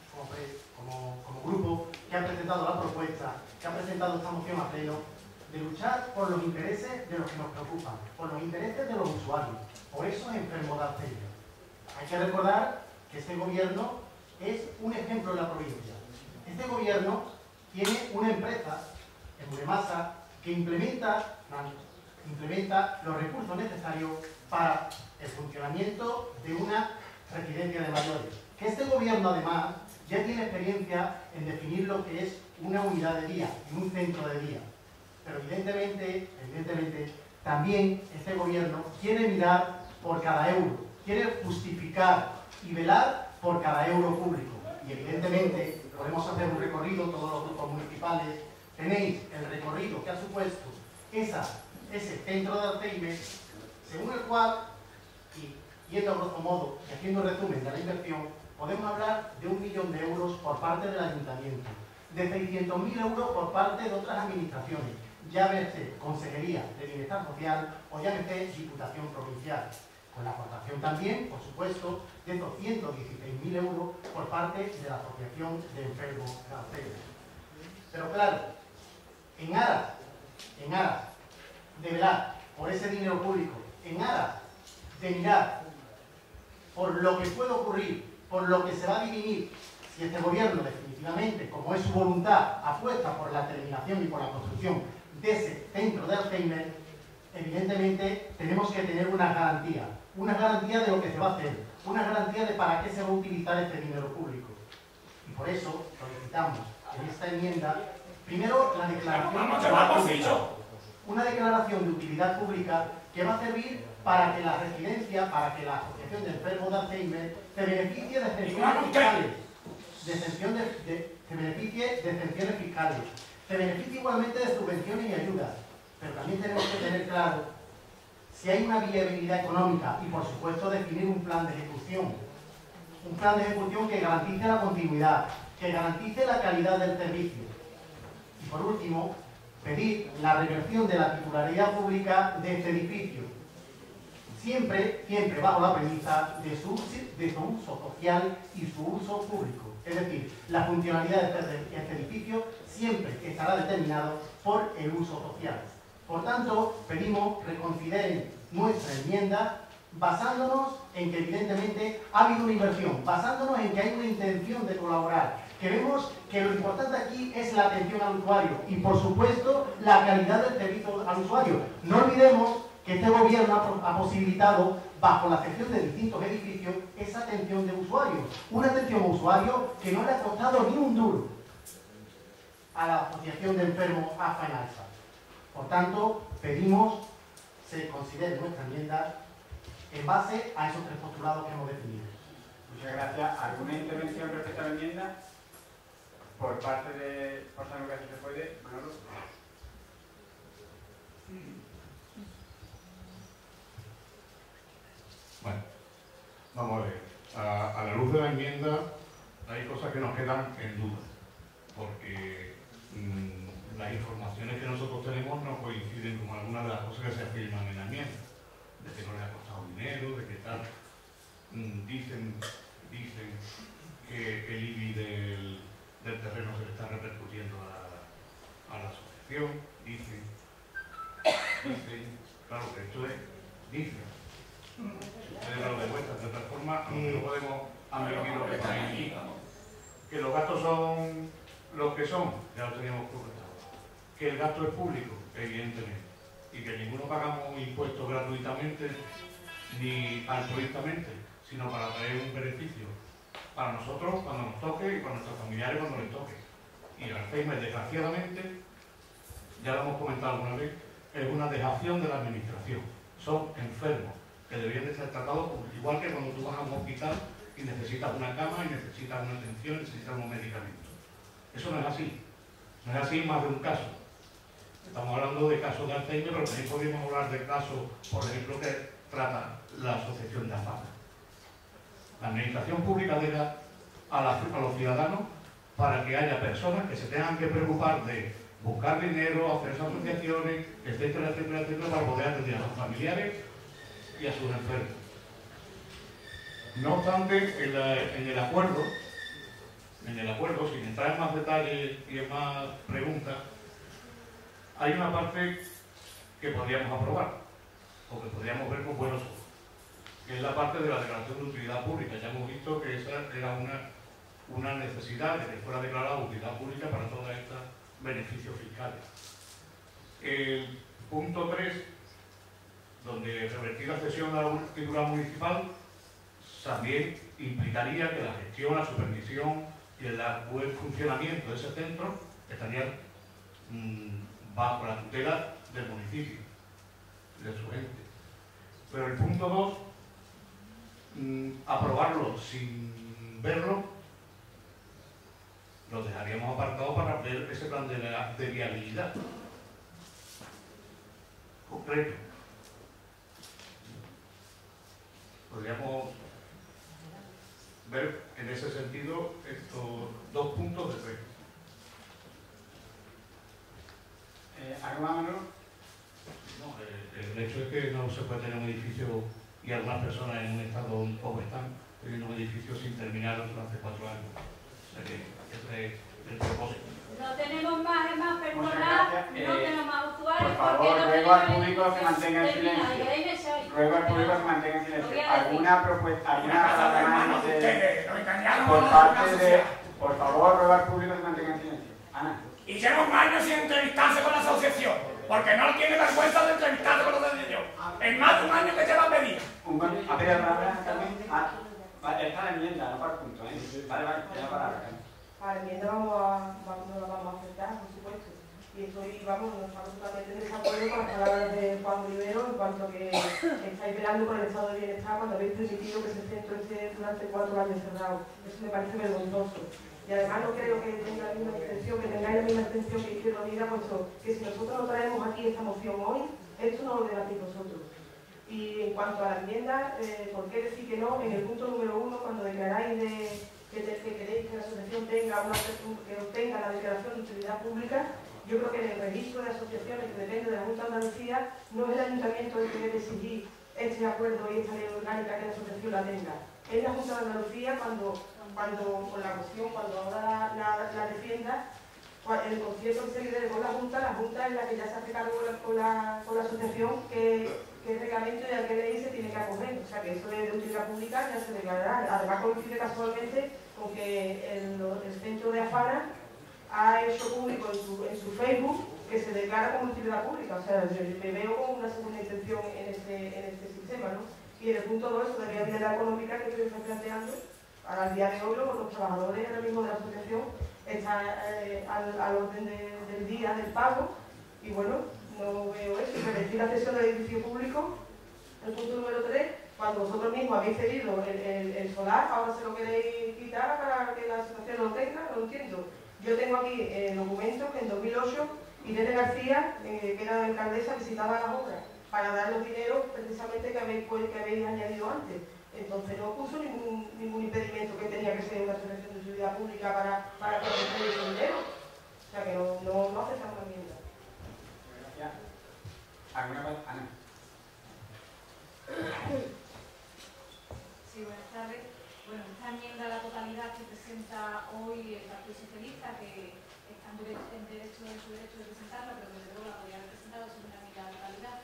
como grupo que ha presentado la propuesta, que ha presentado esta moción a pleno, de luchar por los intereses de los que nos preocupan, por los intereses de los usuarios, por esos enfermos de Alzheimer. Hay que recordar que este gobierno es un ejemplo en la provincia. Este gobierno tiene una empresa, Emuremasa, que implementa los recursos necesarios para el funcionamiento de una residencia de mayores. Que este gobierno, además, ya tiene experiencia en definir lo que es una unidad de día, en un centro de día. Pero evidentemente, también este gobierno quiere mirar por cada euro, quiere justificar y velar por cada euro público. Y evidentemente podemos hacer un recorrido, todos los grupos municipales tenéis el recorrido que ha supuesto ese centro de Alzheimer, según el cual, y yendo a grosso modo, y haciendo resumen de la inversión, podemos hablar de 1 millón de euros por parte del ayuntamiento, de 600.000 euros por parte de otras administraciones, llámese Consejería de Bienestar Social o llámese Diputación Provincial, con la aportación también, por supuesto, de 216.000 euros por parte de la Asociación de Enfermos de Alzheimer. Pero claro, en aras de velar por ese dinero público, en aras de mirar por lo que puede ocurrir, por lo que se va a dirimir, si este gobierno definitivamente, como es su voluntad, apuesta por la terminación y por la construcción de ese centro de Alzheimer, evidentemente tenemos que tener una garantía de lo que se va a hacer, una garantía de para qué se va a utilizar este dinero público. Y por eso solicitamos en esta enmienda, primero, la declaración de utilidad pública, una declaración de utilidad pública que va a servir para que la residencia, para que la Asociación de Enfermos de Alzheimer se beneficie de exenciones fiscales, se beneficie igualmente de subvenciones y ayudas, pero también tenemos que tener claro si hay una viabilidad económica y, por supuesto, definir un plan de ejecución que garantice la continuidad, que garantice la calidad del servicio. Y, por último, pedir la reversión de la titularidad pública de este edificio, siempre bajo la premisa de su uso social y su uso público. Es decir, la funcionalidad de este edificio siempre estará determinado por el uso social. Por tanto, pedimos reconsideren nuestra enmienda basándonos en que evidentemente ha habido una inversión, basándonos en que hay una intención de colaborar, que vemos que lo importante aquí es la atención al usuario y, por supuesto, la calidad del servicio al usuario. No olvidemos que este gobierno ha posibilitado, bajo la gestión de distintos edificios, esa atención de usuarios. Una atención a usuario que no le ha costado ni un duro a la Asociación de Enfermos AFA en Alza. Por tanto, pedimos se considere nuestra enmienda en base a esos tres postulados que hemos definido. Muchas gracias. ¿Alguna intervención respecto a la enmienda? Por parte de Fuerza Democrática se puede, Manolo. Bueno, vamos a ver. A la luz de la enmienda hay cosas que nos quedan en duda, porque las informaciones que nosotros tenemos no coinciden con algunas de las cosas que se afirman en la enmienda, de que no le ha costado dinero, de que tal. Dicen que el IBI del terreno se le está repercutiendo a la asociación, dicen, claro que esto es, dicen. Ustedes lo demuestran, de otra forma, no podemos admitir lo que está ahí. Que los gastos son los que son, ya lo teníamos concretado. Que el gasto es público, evidentemente, y que ninguno pagamos impuestos gratuitamente ni altruistamente, sino para traer un beneficio para nosotros cuando nos toque y para nuestros familiares cuando les toque. Y el Alzheimer, desgraciadamente, ya lo hemos comentado alguna vez, es una dejación de la administración. Son enfermos que deberían de ser tratados igual que cuando tú vas a un hospital y necesitas una cama y necesitas una atención, necesitas unos medicamentos. Eso no es así. No es así en más de un caso. Estamos hablando de casos de Alzheimer, pero también podríamos hablar de casos, por ejemplo, que trata la asociación de AFAM. La administración pública deja a los ciudadanos para que haya personas que se tengan que preocupar de buscar dinero, hacer asociaciones, etcétera, etcétera, etcétera, para poder atender a sus familiares y a sus enfermos. No obstante, en el acuerdo, sin entrar en más detalles y en más preguntas, hay una parte que podríamos aprobar, o que podríamos ver con buenos ojos, que es la parte de la declaración de utilidad pública. Ya hemos visto que esa era una necesidad de que fuera declarada utilidad pública para todos estos beneficios fiscales. El punto 3, donde revertir la cesión de la titular municipal, también implicaría que la gestión, la supervisión y el buen funcionamiento de ese centro estaría bajo la tutela del municipio, de su gente. Pero el punto 2, aprobarlo sin verlo, lo dejaríamos apartado para ver ese plan de viabilidad concreto. Podríamos ver en ese sentido estos dos puntos de 3. ¿Algo más, Manolo? No, el hecho es que no se puede tener un edificio y algunas personas en un estado como están teniendo un edificio sin terminar durante 4 años. O sea que ese es el propósito. No tenemos más personal, no tenemos más usuarios. Por favor, ruego al público que mantenga el silencio. Ruego al público que mantenga el silencio. ¿Alguna propuesta, alguna palabra más por parte de... Por favor, ruego al público que mantenga el silencio. Ana. Y lleva un año sin entrevistarse con la asociación, porque no tiene vergüenza de entrevistarse con los de En más de un año que te va a pedir. A ver, también. Es para la enmienda, no para el punto, ¿eh? Vale, ya para la Para la enmienda no la vamos a aceptar, por supuesto. Y estamos totalmente en desacuerdo con las palabras de Juan Rivero en cuanto a que estáis velando por el estado de bienestar cuando habéis permitido que ese centro esté durante 4 años cerrado. Eso me parece vergonzoso. Y además no creo que tenga la misma intención, que tengáis la misma intención que Izquierda Unida, puesto que si nosotros no traemos aquí esta moción hoy, esto no lo debatís vosotros. Y en cuanto a la enmienda, ¿por qué decir que no? En el punto número 1, cuando declaráis que queréis que la asociación que obtenga la declaración de utilidad pública, yo creo que en el registro de asociaciones que depende de la Junta de Andalucía, no es el Ayuntamiento el que debe exigir este acuerdo y esta ley orgánica que la asociación la tenga. Es la Junta de Andalucía cuando con la moción, cuando ahora la defienda, el concierto que se lidere con la Junta es la que ya se hace cargo con la asociación que el reglamento y al que ley se tiene que acoger. O sea que eso de utilidad pública ya se declarará. Además coincide casualmente con que el centro de Afana ha hecho público en su Facebook que se declara como utilidad pública. O sea, me veo como una segunda intención en este sistema, ¿no? Y en el punto 2, eso de la viabilidad económica que estoy planteando, para el día de hoy los trabajadores ahora mismo de la asociación están al orden del día del pago y bueno, no veo eso. Revertir la cesión del edificio público, el punto número 3, cuando vosotros mismos habéis cedido el solar, ahora se lo queréis quitar para que la asociación lo tenga, no lo entiendo. Yo tengo aquí documentos que en 2008 Irene García, que era alcaldesa, visitaba las obras para dar los dineros precisamente que habéis añadido antes. Entonces no puso ningún impedimento que tenía que ser una asociación de utilidad pública para proteger ese dinero. O sea que no aceptamos la enmienda. Gracias. ¿Alguna cosa? Ana. Sí, buenas tardes. Bueno, esta enmienda a la totalidad que presenta hoy el Partido Socialista, que está en su derecho de presentarla, pero desde luego la podría haber presentado sin una enmienda a la totalidad,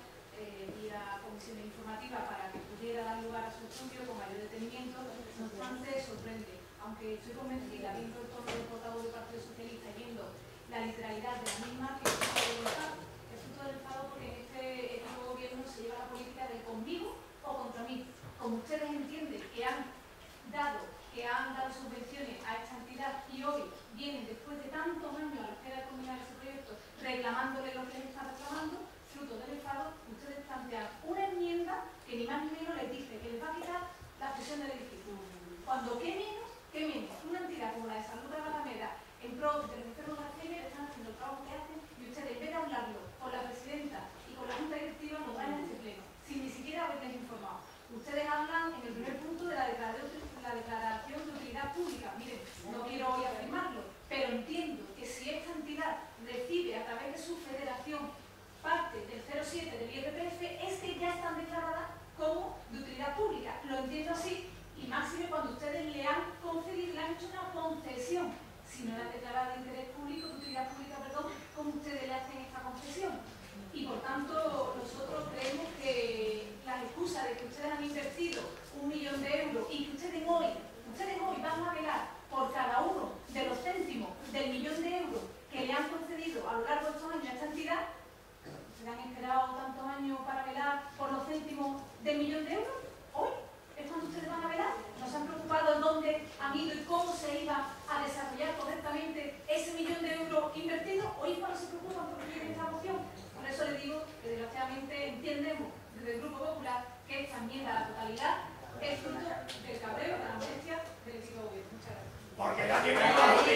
vía comisión informativa para que pudiera dar lugar a su estudio con mayor detenimiento. No obstante, sorprende, aunque estoy convencida, viendo el tono del portavoz del Partido Socialista y viendo la literalidad de la misma, que es fruto del enfado. Es fruto del enfado porque en este nuevo gobierno se lleva la política de conmigo o contra mí. Como ustedes entienden que han dado subvenciones a esta entidad y hoy vienen después de tantos años a la espera de culminar ese proyecto reclamándole lo que les está reclamando, fruto del enfado, ustedes plantean una enmienda que ni más ni menos les dice que les va a quitar la cesión del edificio. Cuando qué menos, una entidad como la de Salud de la Alameda, en pro de los enfermos de Alzheimer, están haciendo el trabajo que hacen y ustedes, en vez de hablarlo con la presidenta y con la Junta Directiva, nos traen a este pleno, sin ni siquiera haberles informado. Ustedes hablan en el primer punto de la declaración de utilidad pública. Miren, no quiero hoy afirmarlo, pero entiendo que si esta entidad recibe a través de su federación parte del 0,7 del IRPF, es que ya están declaradas como de utilidad pública. Lo entiendo así, y máxime cuando ustedes le han concedido, le han hecho una concesión. Si no era declarada de interés público, de utilidad pública, perdón, ¿cómo ustedes le hacen esta concesión? Y por tanto, nosotros creemos que la excusa de que ustedes han invertido 1 millón de euros y que ustedes hoy van a velar por cada uno de los céntimos del millón de euros que le han concedido a lo largo de estos años a esta entidad, ¿se han esperado tantos años para velar por los céntimos del millón de euros? ¿Hoy es cuando ustedes van a velar? ¿No se han preocupado de dónde han ido y cómo se iba a desarrollar correctamente ese millón de euros invertido? ¿Hoy es cuando se preocupan por qué esta moción? Por eso les digo que desgraciadamente entendemos desde el Grupo Popular que esta enmienda a la totalidad es fruto del cabreo, de la molestia del equipo de gobierno. Muchas gracias. Porque ya tiene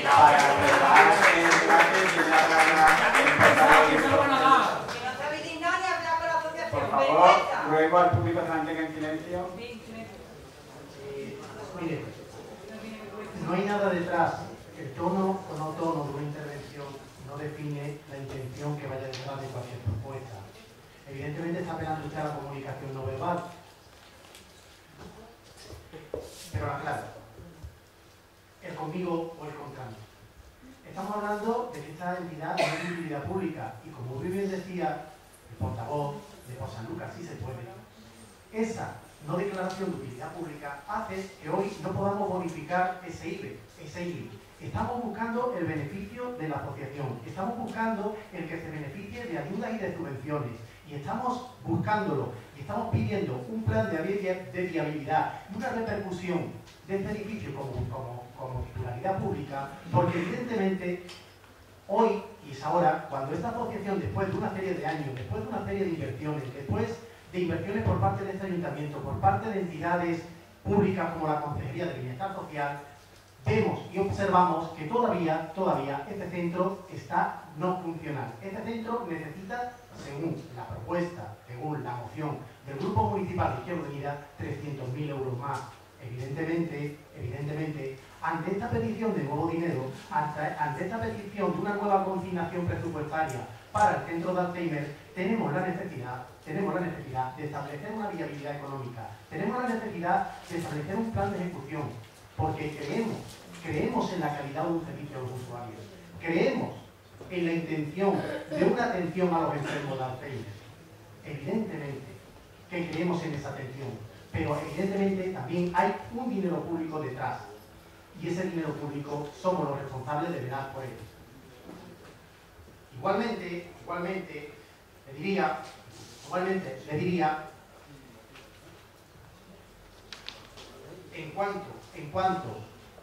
por favor, ruego al público que se mantenga en silencio. Mire, no hay nada detrás. El tono o no tono de una intervención no define la intención que vaya detrás de cualquier propuesta. Evidentemente está apelando usted a la comunicación no verbal. Pero aclaro, el conmigo o el contra mí. Estamos hablando de que esta entidad no es de utilidad pública y como muy bien decía el portavoz de José Lucas, sí se puede. Esa no declaración de utilidad pública hace que hoy no podamos bonificar ese IBE. Estamos buscando el beneficio de la asociación, estamos buscando el que se beneficie de ayudas y de subvenciones. Y y estamos buscándolo y estamos pidiendo un plan de viabilidad y una repercusión de este edificio como titularidad pública, porque evidentemente hoy y es ahora cuando esta asociación, después de una serie de años, después de una serie de inversiones, después de inversiones por parte de este ayuntamiento, por parte de entidades públicas como la Consejería de Bienestar Social, vemos y observamos que todavía este centro está no funcional. Este centro necesita, según la propuesta, según la moción del Grupo Municipal de Izquierda Unida, 300.000 euros más. Evidentemente, ante esta petición de nuevo dinero, ante esta petición de una nueva consignación presupuestaria para el centro de Alzheimer, tenemos la necesidad de establecer una viabilidad económica, tenemos la necesidad de establecer un plan de ejecución, porque creemos en la calidad de un servicio a los usuarios, creemos en la intención de una atención a los enfermos de Alzheimer. Evidentemente que creemos en esa atención, pero evidentemente también hay un dinero público detrás, y ese dinero público somos los responsables de velar por él. Igualmente le diría en cuanto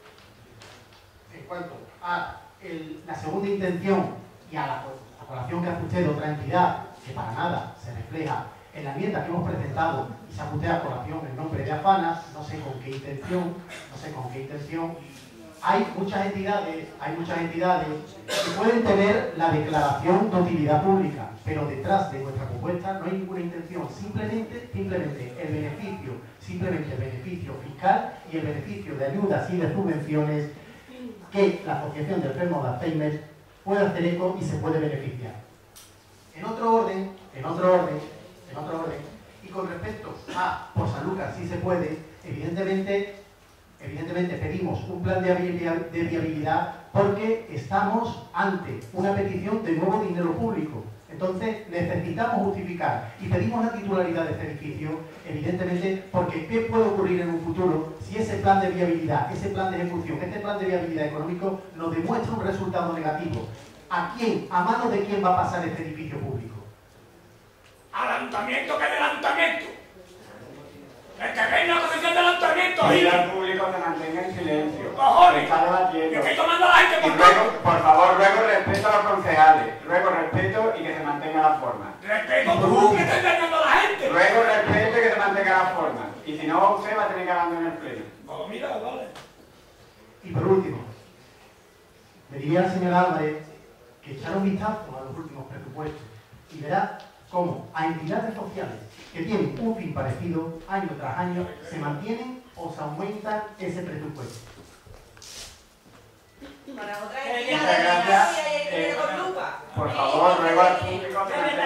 a la segunda intención y a la colación que hace usted de otra entidad, que para nada se refleja en la enmienda que hemos presentado y se hace usted a colación en nombre de Afanas, no sé con qué intención, hay muchas entidades que pueden tener la declaración de utilidad pública, pero detrás de nuestra propuesta no hay ninguna intención, simplemente el beneficio fiscal y el beneficio de ayudas y de subvenciones que la Asociación de Enfermos de Alzheimer puede hacer eco y se puede beneficiar. En otro orden, y con respecto a por Sanlúcar sí se puede, evidentemente pedimos un plan de viabilidad porque estamos ante una petición de nuevo dinero público. Entonces necesitamos justificar y pedimos la titularidad de este edificio, evidentemente, porque ¿qué puede ocurrir en un futuro si ese plan de viabilidad, ese plan de ejecución, este plan de viabilidad económico nos demuestra un resultado negativo? ¿A quién, a mano de quién va a pasar este edificio público? Al ayuntamiento, que es del ayuntamiento. El que venga a la comisión del ayuntamiento. Y el público se mantenga en silencio. ¡Cojones! Está debatiendo. Yo estoy tomando a la gente por por favor, ruego respeto a los concejales. Ruego respeto y que se mantenga la forma. Respeto tú, que estás engañando a la gente. Ruego respeto y que se mantenga la forma. Y si no, usted va a tener que abandonar el pleno. Pues mira, vale. Y por último, le diría al señor Álvarez que echara un vistazo a los últimos presupuestos y verá cómo a entidades sociales que tienen un fin parecido, año tras año, se mantienen o se aumentan ese presupuesto. Para otras entidades, por favor, ruego al público que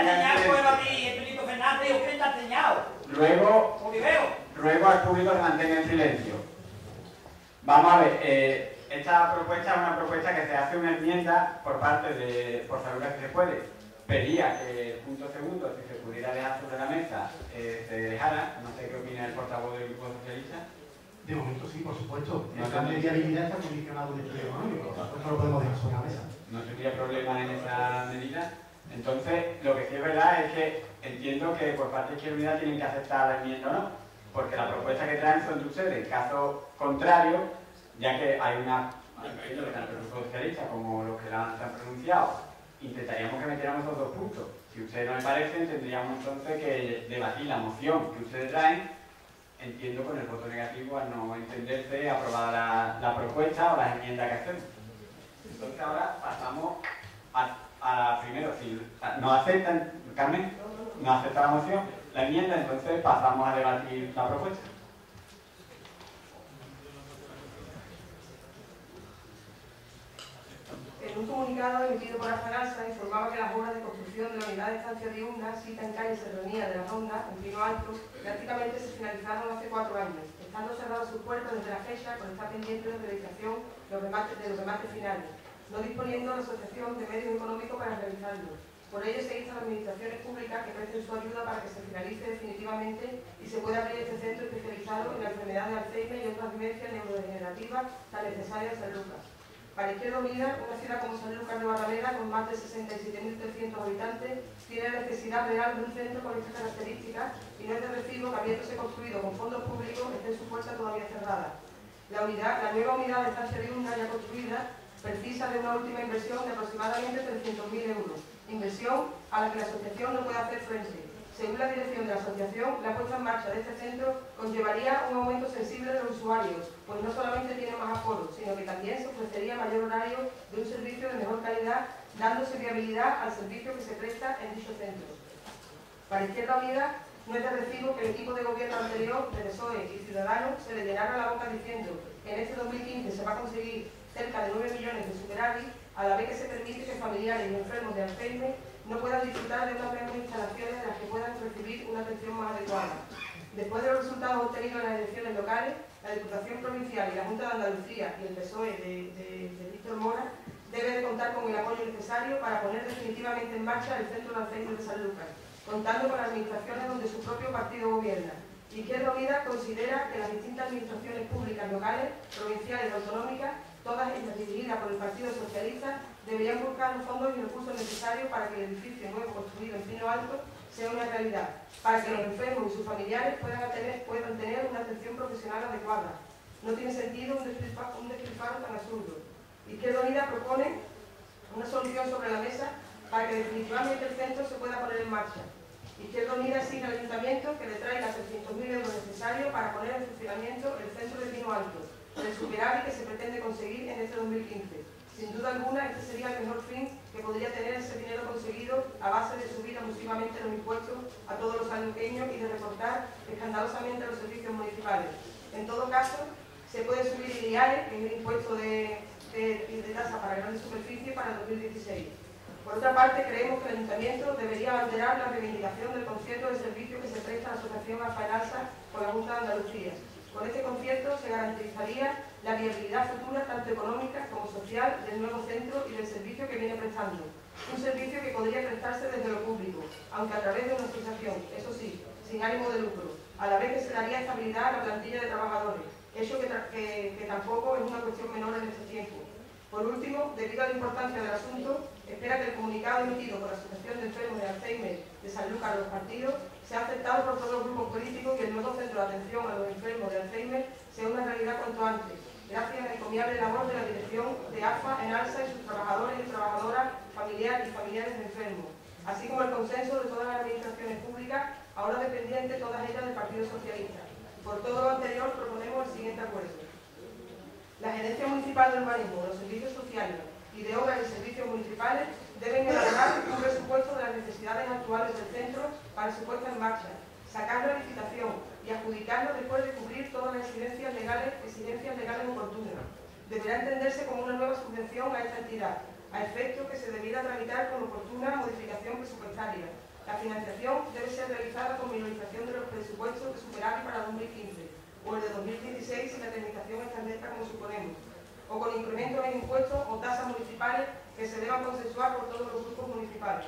Ruego al público que se mantenga en silencio. Vamos a ver, esta propuesta es una propuesta que se hace una enmienda por parte de Por Sanlúcar que se puede. Pedía que el punto segundo, si se pudiera dejar sobre la mesa, se dejara. No sé qué opina el portavoz del Grupo Socialista. De momento sí, por supuesto. El plan de viabilidad está condicionado de estudio económico. Eso lo podemos dejar sobre la mesa. No tendría problema en esa medida. Entonces, lo que sí es verdad es que entiendo que por parte de Izquierda Unida tienen que aceptar la enmienda o no, porque la propuesta que traen son de ustedes. En caso contrario, ya que hay una, entiendo que tanto el Grupo Socialista como los que se han pronunciado, intentaríamos que metiéramos esos dos puntos. Si a ustedes no les parecen, tendríamos entonces que debatir la moción que ustedes traen, entiendo con el voto negativo al no entenderse aprobada la propuesta o las enmiendas que hacemos. Entonces ahora pasamos a primero, si no aceptan, Carmen, no acepta la moción, la enmienda, entonces pasamos a debatir la propuesta. En un comunicado emitido por Afanasa informaba que las obras de construcción de la unidad de estancia diurna, cita en calle Serranía de la Ronda, en Pino Alto, prácticamente se finalizaron hace 4 años, estando cerradas sus puertas desde la fecha por estar pendiente de realización de los remates finales, no disponiendo la asociación de medios económicos para realizarlo. Por ello se insta a las administraciones públicas que presten su ayuda para que se finalice definitivamente y se pueda abrir este centro especializado en la enfermedad de Alzheimer y otras demencias neurodegenerativas tan necesarias en San Lucas. Para Izquierda Unida, una ciudad como Sanlúcar de Barrameda, con más de 67.300 habitantes, tiene necesidad real de un centro con estas características y no es de recibo que, habiéndose construido con fondos públicos, esté su puerta todavía cerrada. La nueva unidad de estancia diurna ya construida precisa de una última inversión de aproximadamente 300.000 euros, inversión a la que la asociación no puede hacer frente. Según la dirección de la asociación, la puesta en marcha de este centro conllevaría un aumento sensible de los usuarios, pues no solamente tiene más aforo, sino que también se ofrecería mayor horario de un servicio de mejor calidad, dándose viabilidad al servicio que se presta en dicho centro. Para Izquierda Unida, no es de recibo que el equipo de gobierno anterior, de PSOE y Ciudadanos, se le llenara la boca diciendo que en este 2015 se va a conseguir cerca de 9 millones de superávit, a la vez que se permite que familiares y enfermos de Alzheimer no puedan disfrutar de unas mejores instalaciones de las que puedan recibir una atención más adecuada. Después de los resultados obtenidos en las elecciones locales, la Diputación Provincial y la Junta de Andalucía y el PSOE de Víctor Mora debe de contar con el apoyo necesario para poner definitivamente en marcha el Centro de Alzheimer de Sanlúcar, contando con las administraciones donde su propio partido gobierna. Izquierda Unida considera que las distintas administraciones públicas locales, provinciales y autonómicas, todas ellas dirigidas por el Partido Socialista, deberían buscar los fondos y recursos necesarios para que el edificio nuevo construido en Pino Alto sea una realidad, para que los enfermos y sus familiares puedan tener una atención profesional adecuada. No tiene sentido un despilfarro tan absurdo. Izquierda Unida propone una solución sobre la mesa para que definitivamente el centro se pueda poner en marcha. Izquierda Unida exige al Ayuntamiento que le traiga 300.000 euros necesarios para poner en funcionamiento el centro de Pino Alto, el superávit que se pretende conseguir en este 2015. Sin duda alguna, este sería el mejor fin que podría tener ese dinero conseguido a base de subir abusivamente los impuestos a todos los sanluqueños y de recortar escandalosamente los servicios municipales. En todo caso, se puede subir el IAE, que es el impuesto de tasa para grandes superficies, para el 2016. Por otra parte, creemos que el Ayuntamiento debería abanderar la reivindicación del concierto de servicio que se presta a la Asociación Alfa en Alza por la Junta de Andalucía. Con este concierto se garantizaría la viabilidad futura, tanto económica como social, del nuevo centro y del servicio que viene prestando. Un servicio que podría prestarse desde lo público, aunque a través de una asociación, eso sí, sin ánimo de lucro, a la vez que se daría estabilidad a la plantilla de trabajadores, hecho que tampoco es una cuestión menor en este tiempo. Por último, debido a la importancia del asunto, espera que el comunicado emitido por la Asociación de Enfermos de Alzheimer de Sanlúcar de los Partidos sea aceptado por todos los grupos políticos y el nuevo centro de atención a los enfermos de Alzheimer sea una realidad cuanto antes, gracias a la encomiable labor de la dirección de AFA en Alza y sus trabajadores y trabajadoras, familiares y familiares de enfermos, así como el consenso de todas las administraciones públicas, ahora dependientes todas ellas del Partido Socialista. Por todo lo anterior, proponemos el siguiente acuerdo. La Gerencia Municipal de Urbanismo, los servicios sociales y de obras y servicios municipales deben elaborar un presupuesto de las necesidades actuales del centro para su puesta en marcha, sacarlo a licitación y adjudicarlo después de cubrir todas las exigencias legales oportunas. Deberá entenderse como una nueva subvención a esta entidad, a efecto que se debiera tramitar con oportuna modificación presupuestaria. La financiación debe ser realizada con minorización de los presupuestos de superávit para 2015 o el de 2016 si la tramitación es tan lenta como suponemos, o con incrementos en impuestos o tasas municipales que se deban consensuar por todos los grupos municipales.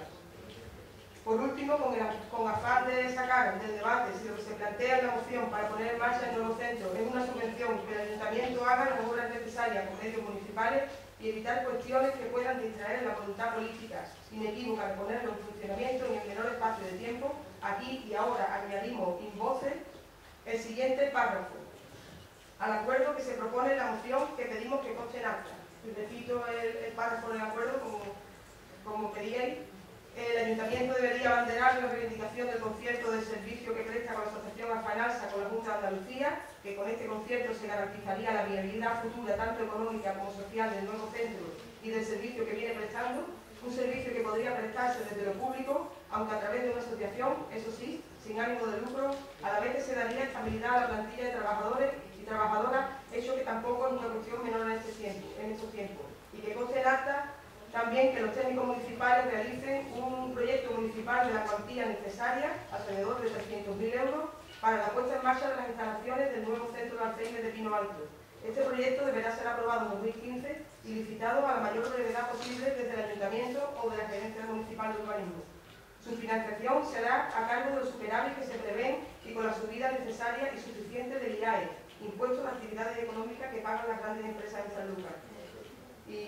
Por último, con afán de sacar del debate si lo que se plantea en la moción para poner en marcha el nuevo centro es una subvención que el Ayuntamiento haga las obras necesarias con medios municipales y evitar cuestiones que puedan distraer la voluntad política inequívoca de ponerlo en funcionamiento en el menor espacio de tiempo, aquí y ahora añadimos in voce el siguiente párrafo. Al acuerdo que se propone en la moción que pedimos que conste en acta. Y repito el párrafo del acuerdo como pedíais. El Ayuntamiento debería abanderar la reivindicación del concierto del servicio que presta con la Asociación Alfa en Alza con la Junta de Andalucía, que con este concierto se garantizaría la viabilidad futura, tanto económica como social, del nuevo centro y del servicio que viene prestando, un servicio que podría prestarse desde lo público, aunque a través de una asociación, eso sí, sin ánimo de lucro, a la vez que se daría estabilidad a la plantilla de trabajadores y trabajadoras, hecho que tampoco es una cuestión menor en estos tiempos, y que conste en acta también que los técnicos municipales realicen un proyecto municipal de la cuantía necesaria, alrededor de 300.000 euros, para la puesta en marcha de las instalaciones del nuevo centro de Alzheimer de Pino Alto. Este proyecto deberá ser aprobado en 2015 y licitado a la mayor brevedad posible desde el Ayuntamiento o de la Gerencia Municipal de Urbanismo. Su financiación será a cargo de los superávit que se prevén y con la subida necesaria y suficiente del IAE, impuesto de actividades económicas que pagan las grandes empresas en Sanlúcar. Y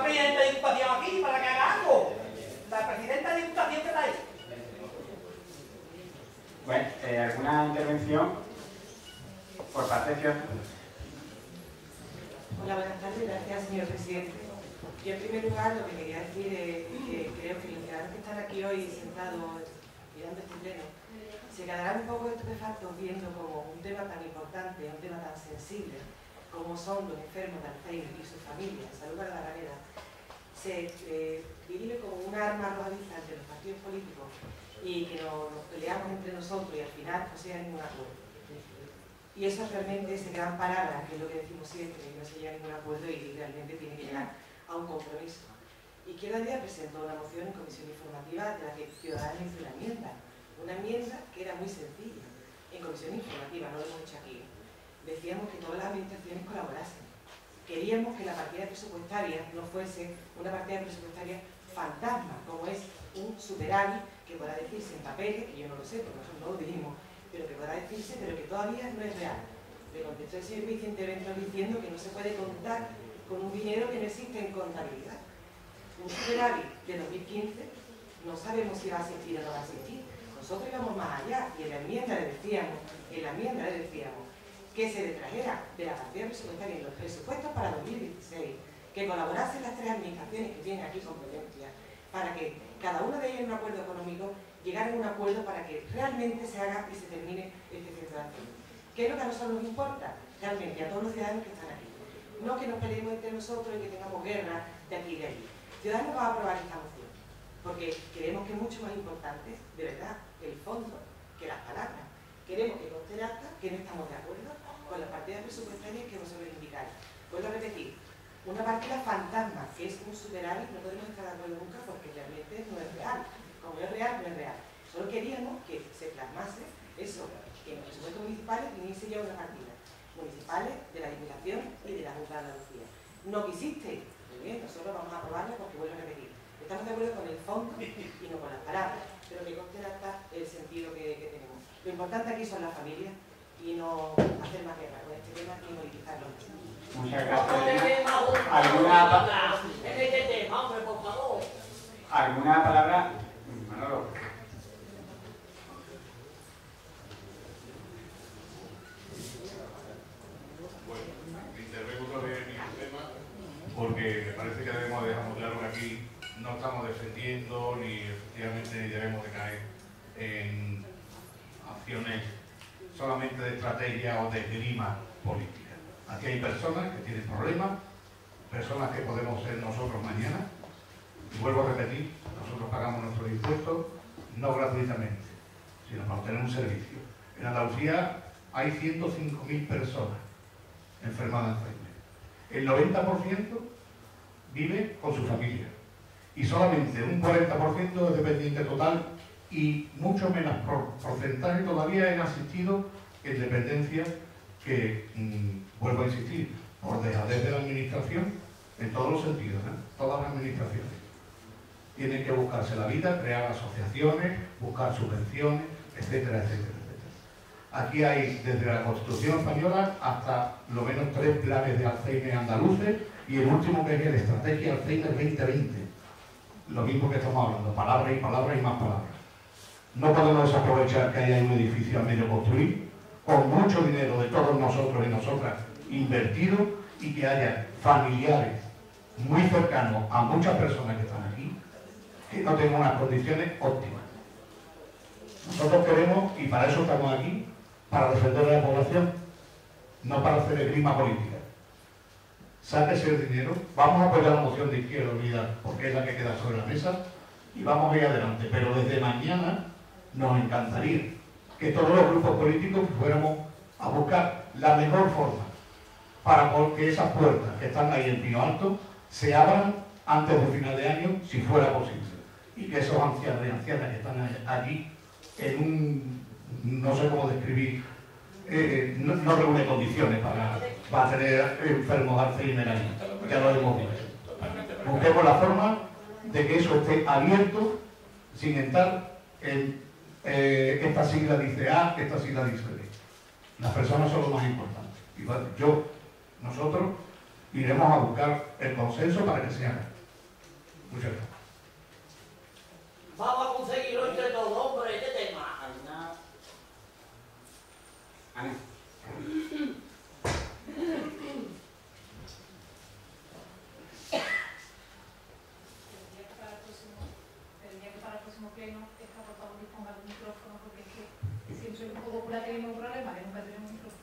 presidenta de Diputación aquí para que haga algo. La presidenta de Diputación que está ahí. Bueno, ¿alguna intervención por parte de Ciudad? Hola, buenas tardes. Gracias, señor presidente. Yo, en primer lugar, lo que quería decir es que creo que los ciudadanos que están aquí hoy sentados mirando este pleno se quedarán un poco estupefactos viendo como un tema tan importante, un tema tan sensible como son los enfermos de Alzheimer y sus familias, Salud Barbarena, se vive como un arma arrojadiza entre los partidos políticos y que nos peleamos entre nosotros y al final no se llega a ningún acuerdo. Y eso es realmente ese gran palabra, que es lo que decimos siempre, que no se llega a ningún acuerdo y realmente tiene que llegar a un compromiso. Izquierda Unida presentó una moción en comisión informativa de la que Ciudadanos hizo una enmienda que era muy sencilla, en comisión informativa, no lo hemos hecho aquí. Decíamos que todas las administraciones colaborasen. Queríamos que la partida presupuestaria no fuese una partida presupuestaria fantasma, como es un superávit que podrá decirse en papeles, que yo no lo sé, porque nosotros no lo dijimos, pero que podrá decirse, pero que todavía no es real. Le contestó el señor Vicente Ventral diciendo que no se puede contar con un dinero que no existe en contabilidad. Un superávit de 2015 no sabemos si va a existir o no va a existir. Nosotros íbamos más allá y en la enmienda le decíamos que se detrajera de la partida presupuestaria en los presupuestos para 2016, que colaborasen las tres administraciones que tienen aquí competencia, para que cada una de ellas en un acuerdo económico llegara a un acuerdo para que realmente se haga y se termine este centro de acción. ¿Qué es lo que a nosotros nos importa? Realmente a todos los ciudadanos que están aquí. No que nos peleemos entre nosotros y que tengamos guerra de aquí y de allí. Ciudadanos va a aprobar esta moción, porque creemos que es mucho más importante, de verdad, el fondo que las palabras. Queremos que conste en acta que no estamos de acuerdo con las partidas presupuestarias que vosotros indicáis. Vuelvo a repetir, una partida fantasma, que es un superávit, no podemos estar de acuerdo nunca porque realmente no es real. Como no es real, no es real. Solo queríamos que se plasmase eso, que en los presupuestos municipales viniese ya una partida. Municipales, de la Diputación y de la Junta de Andalucía. No quisiste, muy bien, nosotros vamos a aprobarla porque vuelvo a repetir. Estamos de acuerdo con el fondo y no con las palabras, pero que conste en acta el sentido que tenemos. Lo importante aquí son las familias y no hacer más guerra con este tema y politizarlo. Muchas gracias. ¿Alguna palabra? Manolo. Bueno, intervengo otra vez en mi tema porque me parece que debemos dejar muy claro que aquí no estamos defendiendo ni efectivamente ni debemos de caer en acciones solamente de estrategia o de esgrima política. Aquí hay personas que tienen problemas, personas que podemos ser nosotros mañana, y vuelvo a repetir, nosotros pagamos nuestros impuestos no gratuitamente, sino para obtener un servicio. En Andalucía hay 105.000 personas enfermas de Alzheimer. El 90% vive con su familia y solamente un 40% es dependiente total y mucho menos porcentaje todavía en asistido en dependencia que, vuelvo a insistir, por dejadez de la administración en todos los sentidos, todas las administraciones. Tienen que buscarse la vida, crear asociaciones, buscar subvenciones, etcétera, etcétera, etcétera. Aquí hay desde la Constitución española hasta lo menos 3 planes de Alzheimer andaluces y el último que es el Estrategia Alzheimer 2020. Lo mismo que estamos hablando, palabras y palabras y más palabras. No podemos desaprovechar que haya un edificio a medio construir, con mucho dinero de todos nosotros y nosotras invertido y que haya familiares muy cercanos a muchas personas que están aquí que no tengan unas condiciones óptimas. Nosotros queremos, y para eso estamos aquí, para defender a la población, no para hacer esgrima política. Sáquese el dinero, vamos a apoyar la moción de Izquierda Unida porque es la que queda sobre la mesa y vamos a ir adelante, pero desde mañana nos encantaría que todos los grupos políticos fuéramos a buscar la mejor forma para que esas puertas que están ahí en Pino Alto se abran antes del final de año, si fuera posible. Y que esos ancianos y ancianas que están allí en un, no sé cómo describir, no reúne condiciones para tener enfermos de Alzheimer ahí. Ya lo hemos visto. Busquemos la forma de que eso esté abierto sin entrar en esta sigla dice A, esta sigla dice B. Las personas son lo más importante. Igual nosotros iremos a buscar el consenso para que se haga. Muchas gracias. Vamos a conseguirlo entre todos por este tema. Ana. Pediría que para el próximo pleno esta por favor disponga del micrófono, porque es que siempre el Grupo Popular tiene un problema que nunca tenemos micrófono.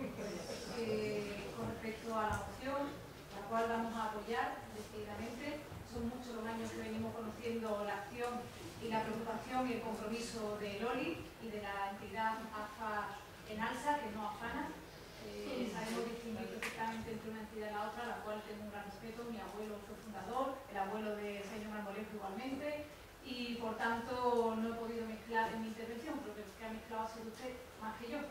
Con respecto a la moción, la cual vamos a apoyar decididamente, son muchos los años que venimos conociendo la acción y la preocupación y el compromiso de Loli y de la entidad AFA en Alsa, que no Afana. Sabemos distinguir perfectamente entre una entidad y la otra, la cual tengo un gran respeto. Mi abuelo fue fundador, el abuelo de señor Marmolejo igualmente, y por tanto no he podido mezclar en mi intervención, pero que ha mezclado ha sido usted más que yo.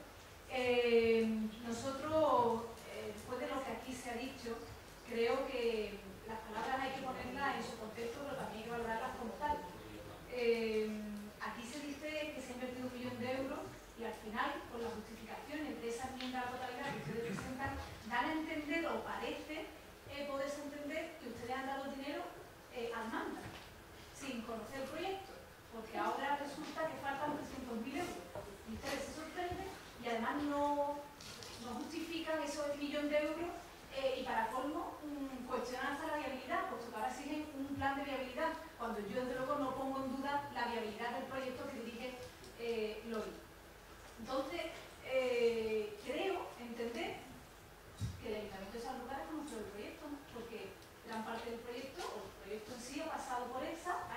Nosotros, después de lo que aquí se ha dicho, creo que las palabras hay que ponerlas en su contexto, pero también hay que valorarlas como tal. Aquí se dice que se ha invertido 1 millón de euros y al final, con las justificaciones de esa enmienda a la totalidad que ustedes presentan, dan a entender, o parece poderse entender, que ustedes han dado dinero al manda, sin conocer el proyecto, porque ahora resulta que faltan 300.000 euros. Y ustedes se sorprenden y además no justifican esos 1 millón de euros y para colmo cuestionan hasta la viabilidad, puesto que ahora exigen un plan de viabilidad, cuando yo desde luego no pongo en duda la viabilidad del proyecto que dirige Loli. Entonces, creo entender que el Ayuntamiento de Sanlúcar es mucho del proyecto, ¿no? Porque gran parte del proyecto, o el proyecto en sí, ha pasado por EXA,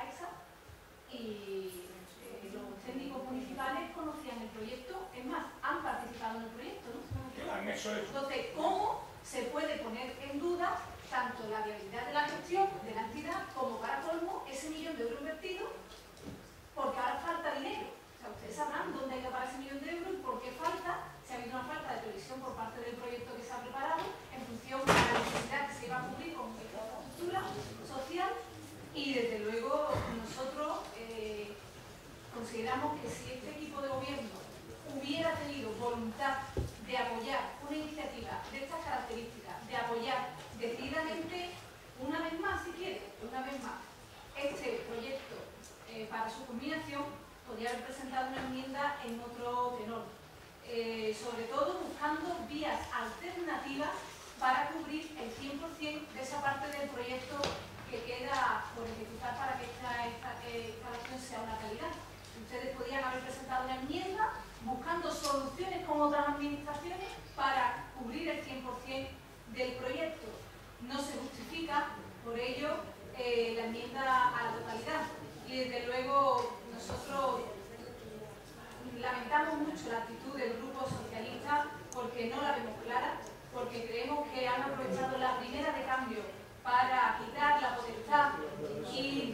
y los técnicos municipales conocían el proyecto, es más, han participado en el proyecto, ¿no? Entonces, ¿cómo se puede poner en duda tanto la viabilidad de la gestión de la entidad como, para colmo, ese 1 millón de euros invertidos? Porque ahora falta dinero. O sea, ustedes sabrán dónde hay que pagar ese 1 millón de euros y por qué falta, si ha habido una falta de previsión por parte del proyecto que se ha preparado en función de la necesidad que se iba a cubrir con la infraestructura social. Y desde luego nosotros consideramos que si este equipo de gobierno hubiera tenido voluntad de apoyar una iniciativa de estas características, de apoyar decididamente, una vez más si quiere, una vez más, este proyecto para su culminación, podría haber presentado una enmienda en otro tenor, sobre todo buscando vías alternativas para cubrir el 100% de esa parte del proyecto que queda por ejecutar para que esta instalación sea una realidad. Ustedes podrían haber presentado una enmienda buscando soluciones con otras administraciones para cubrir el 100% del proyecto. No se justifica, por ello, la enmienda a la totalidad. Y desde luego nosotros lamentamos mucho la actitud del Grupo Socialista porque no la vemos clara, porque creemos que han aprovechado la primera de cambio para quitar la potestad y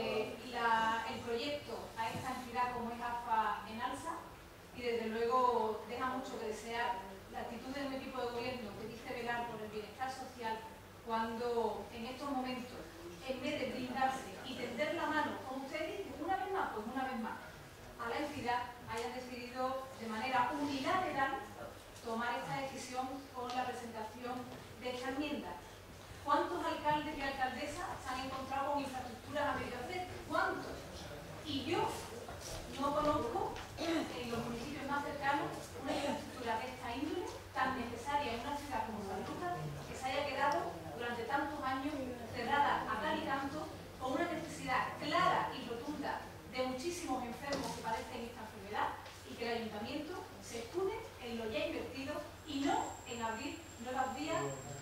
el proyecto a esta entidad como es AFA en Alsa, y desde luego deja mucho que desear la actitud de un equipo de gobierno que dice velar por el bienestar social cuando en estos momentos, en vez de brindarse y tender la mano, como usted dice, una vez más, pues una vez más, a la entidad, hayan decidido de manera unilateral tomar esta decisión con la presentación de esta enmienda. ¿Cuántos alcaldes y alcaldesas se han encontrado con infraestructuras a medio hacer? ¿Cuántos? Y yo no conozco en los municipios más cercanos una infraestructura de esta índole tan necesaria en una ciudad como Sanlúcar, que se haya quedado durante tantos años cerrada a cal y canto, con una necesidad clara y rotunda de muchísimos enfermos que padecen esta enfermedad, y que el ayuntamiento se escude en lo ya invertido y no en abrir nuevas vías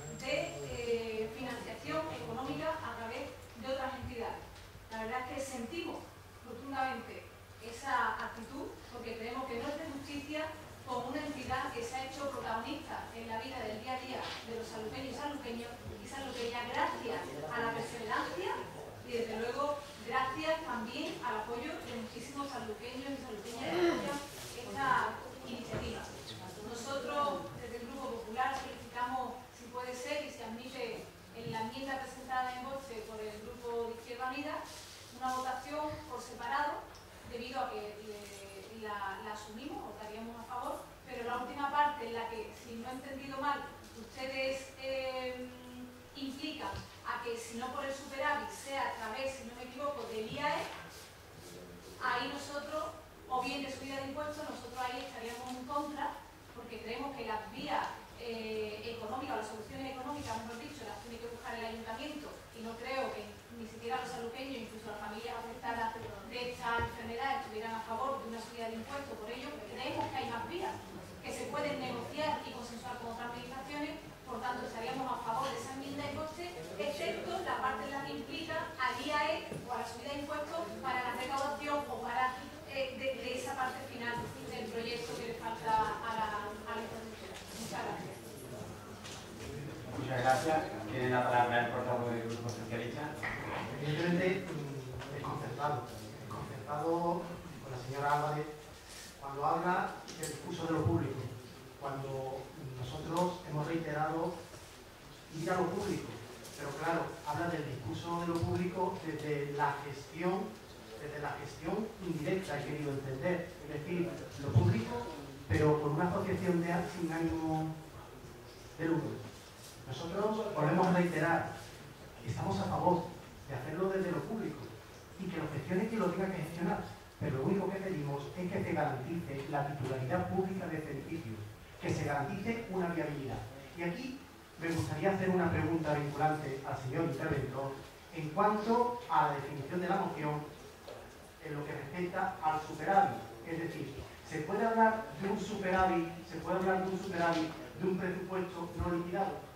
de financiación económica a través de otras entidades. La verdad es que sentimos rotundamente esa actitud, porque creemos que no es de justicia con una entidad que se ha hecho protagonista en la vida del día a día de los sanluqueños y sanluqueñas gracias a la perseverancia y desde luego gracias también al apoyo de muchísimos sanluqueños y sanluqueñas que apoyan esta iniciativa. Nosotros desde el Grupo Popular solicitamos, si puede ser y se admite en la enmienda presentada en voce por el Grupo de Izquierda Unida, una votación por separado, debido a que la asumimos, votaríamos a favor, pero la última parte en la que, si no he entendido mal, ustedes implican a que si no por el superávit sea a través, si no me equivoco, del IAE, ahí nosotros, o bien de subida de impuestos, nosotros ahí estaríamos en contra, porque creemos que las vías económicas, o las soluciones económicas, mejor dicho, las tiene que buscar el ayuntamiento, y no creo que ni siquiera los saluqueños, incluso las familias afectadas de esta enfermedad, estuvieran a favor de una subida de impuestos. Por ello, creemos que hay más vías que se pueden negociar y consensuar con otras administraciones. Por tanto, estaríamos a favor de esa enmienda de coste, excepto la parte en la que implica al IAE o a la subida de impuestos para la recaudación o para de esa parte final del proyecto que le falta a la infraestructura. Muchas gracias. Muchas gracias. Tiene la palabra el portavoz del Grupo Socialista. Evidentemente, desconcertado con la señora Álvarez cuando habla del discurso de lo público, cuando nosotros hemos reiterado ir a lo público, pero claro, habla del discurso de lo público desde la gestión indirecta, he querido entender, es decir, lo público, pero con una asociación sin ánimo de lucro. Nosotros volvemos a reiterar que estamos a favor de hacerlo desde lo público y que lo gestione quien lo tenga que gestionar, pero lo único que pedimos es que se garantice la titularidad pública de este edificio, que se garantice una viabilidad. Y aquí me gustaría hacer una pregunta vinculante al señor interventor en cuanto a la definición de la moción en lo que respecta al superávit. Es decir, ¿se puede hablar de un superávit, de un presupuesto no liquidado?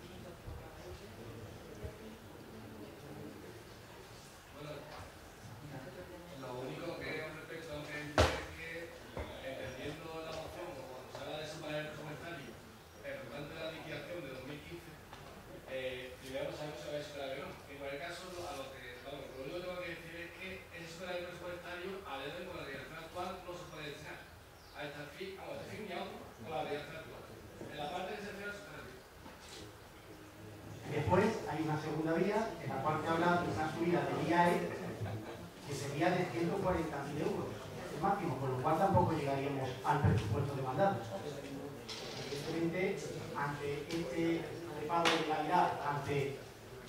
Después hay una segunda vía en la cual se habla de una subida del IAE que sería de 140.000 euros, el máximo, con lo cual tampoco llegaríamos al presupuesto demandado. Evidentemente, ante este pago de legalidad, ante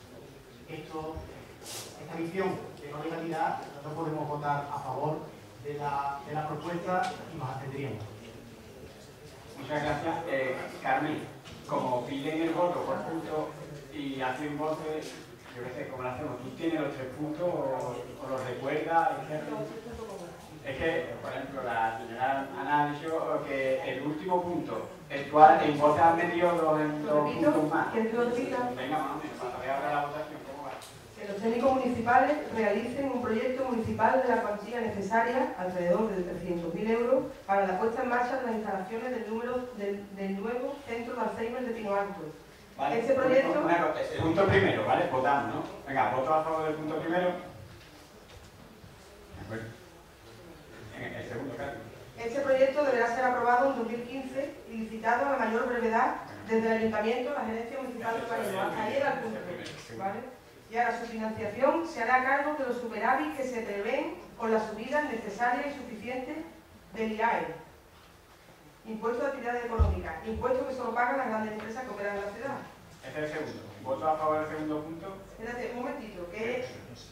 esta visión de no legalidad, no podemos votar a favor de la propuesta y nos abstendríamos. Muchas gracias. Carmen, como piden el voto por punto y hacen voces, yo qué sé, ¿cómo lo hacemos? ¿Tú tienes los 3 puntos o los recuerdas? Es que, por ejemplo, la señora Ana ha dicho que el último punto, en voces han metido dos puntos más. Venga, vamos, para ahora la votación, ¿cómo va? Que los técnicos municipales realicen un proyecto municipal de la cuantía necesaria, alrededor de 300.000 euros, para la puesta en marcha de las instalaciones del nuevo centro de Alzheimer de Pino Alto. Vale. Ese proyecto... El punto primero, ¿vale? Votamos, ¿no? Venga, voto a favor del punto primero. De acuerdo. El segundo, claro. Este proyecto deberá ser aprobado en 2015 y licitado a la mayor brevedad desde el Ayuntamiento, la Gerencia Municipal de Mayo. Hasta ahí era el punto. ¿Vale? Y ahora su financiación se hará a cargo de los superávit que se prevén con las subidas necesarias y suficientes del IAE. Impuesto de actividades económicas, impuestos que solo pagan las grandes empresas que operan en la ciudad. Este es el segundo. ¿Voto a favor del segundo punto? Espérate, un momentito, que...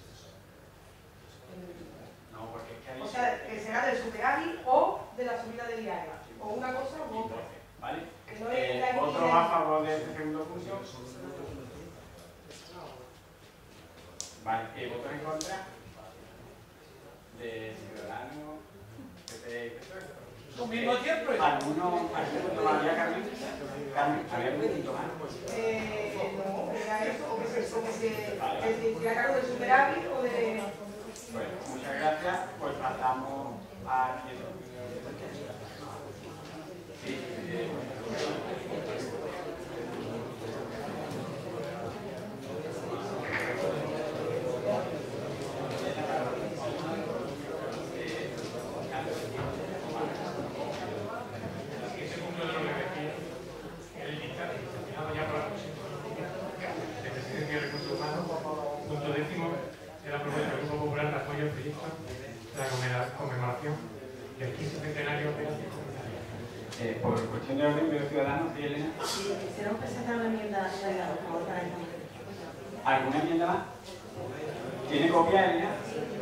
No, porque es que hay... O sea, que será del superávit o de la subida del IAE. O una cosa u otra. ¿Vale? Que no es la ¿Voto a favor de este segundo punto? Vale, ¿votos en contra? De Ciudadanos, PP y PSOE. Lo mismo siempre. ¿Alguno todavía, Carmen? Carmen, ¿había algún punto más? No, era eso, o que se hiciera cargo del superávit o de... Bueno, muchas gracias. Pues pasamos a... Sí, del 15 centenario de la por cuestión de orden de Ciudadanos, ¿sí, Elena? Sí, quisiéramos presentar una enmienda por favor, para el ¿Alguna enmienda más? ¿Tiene copia, Elena?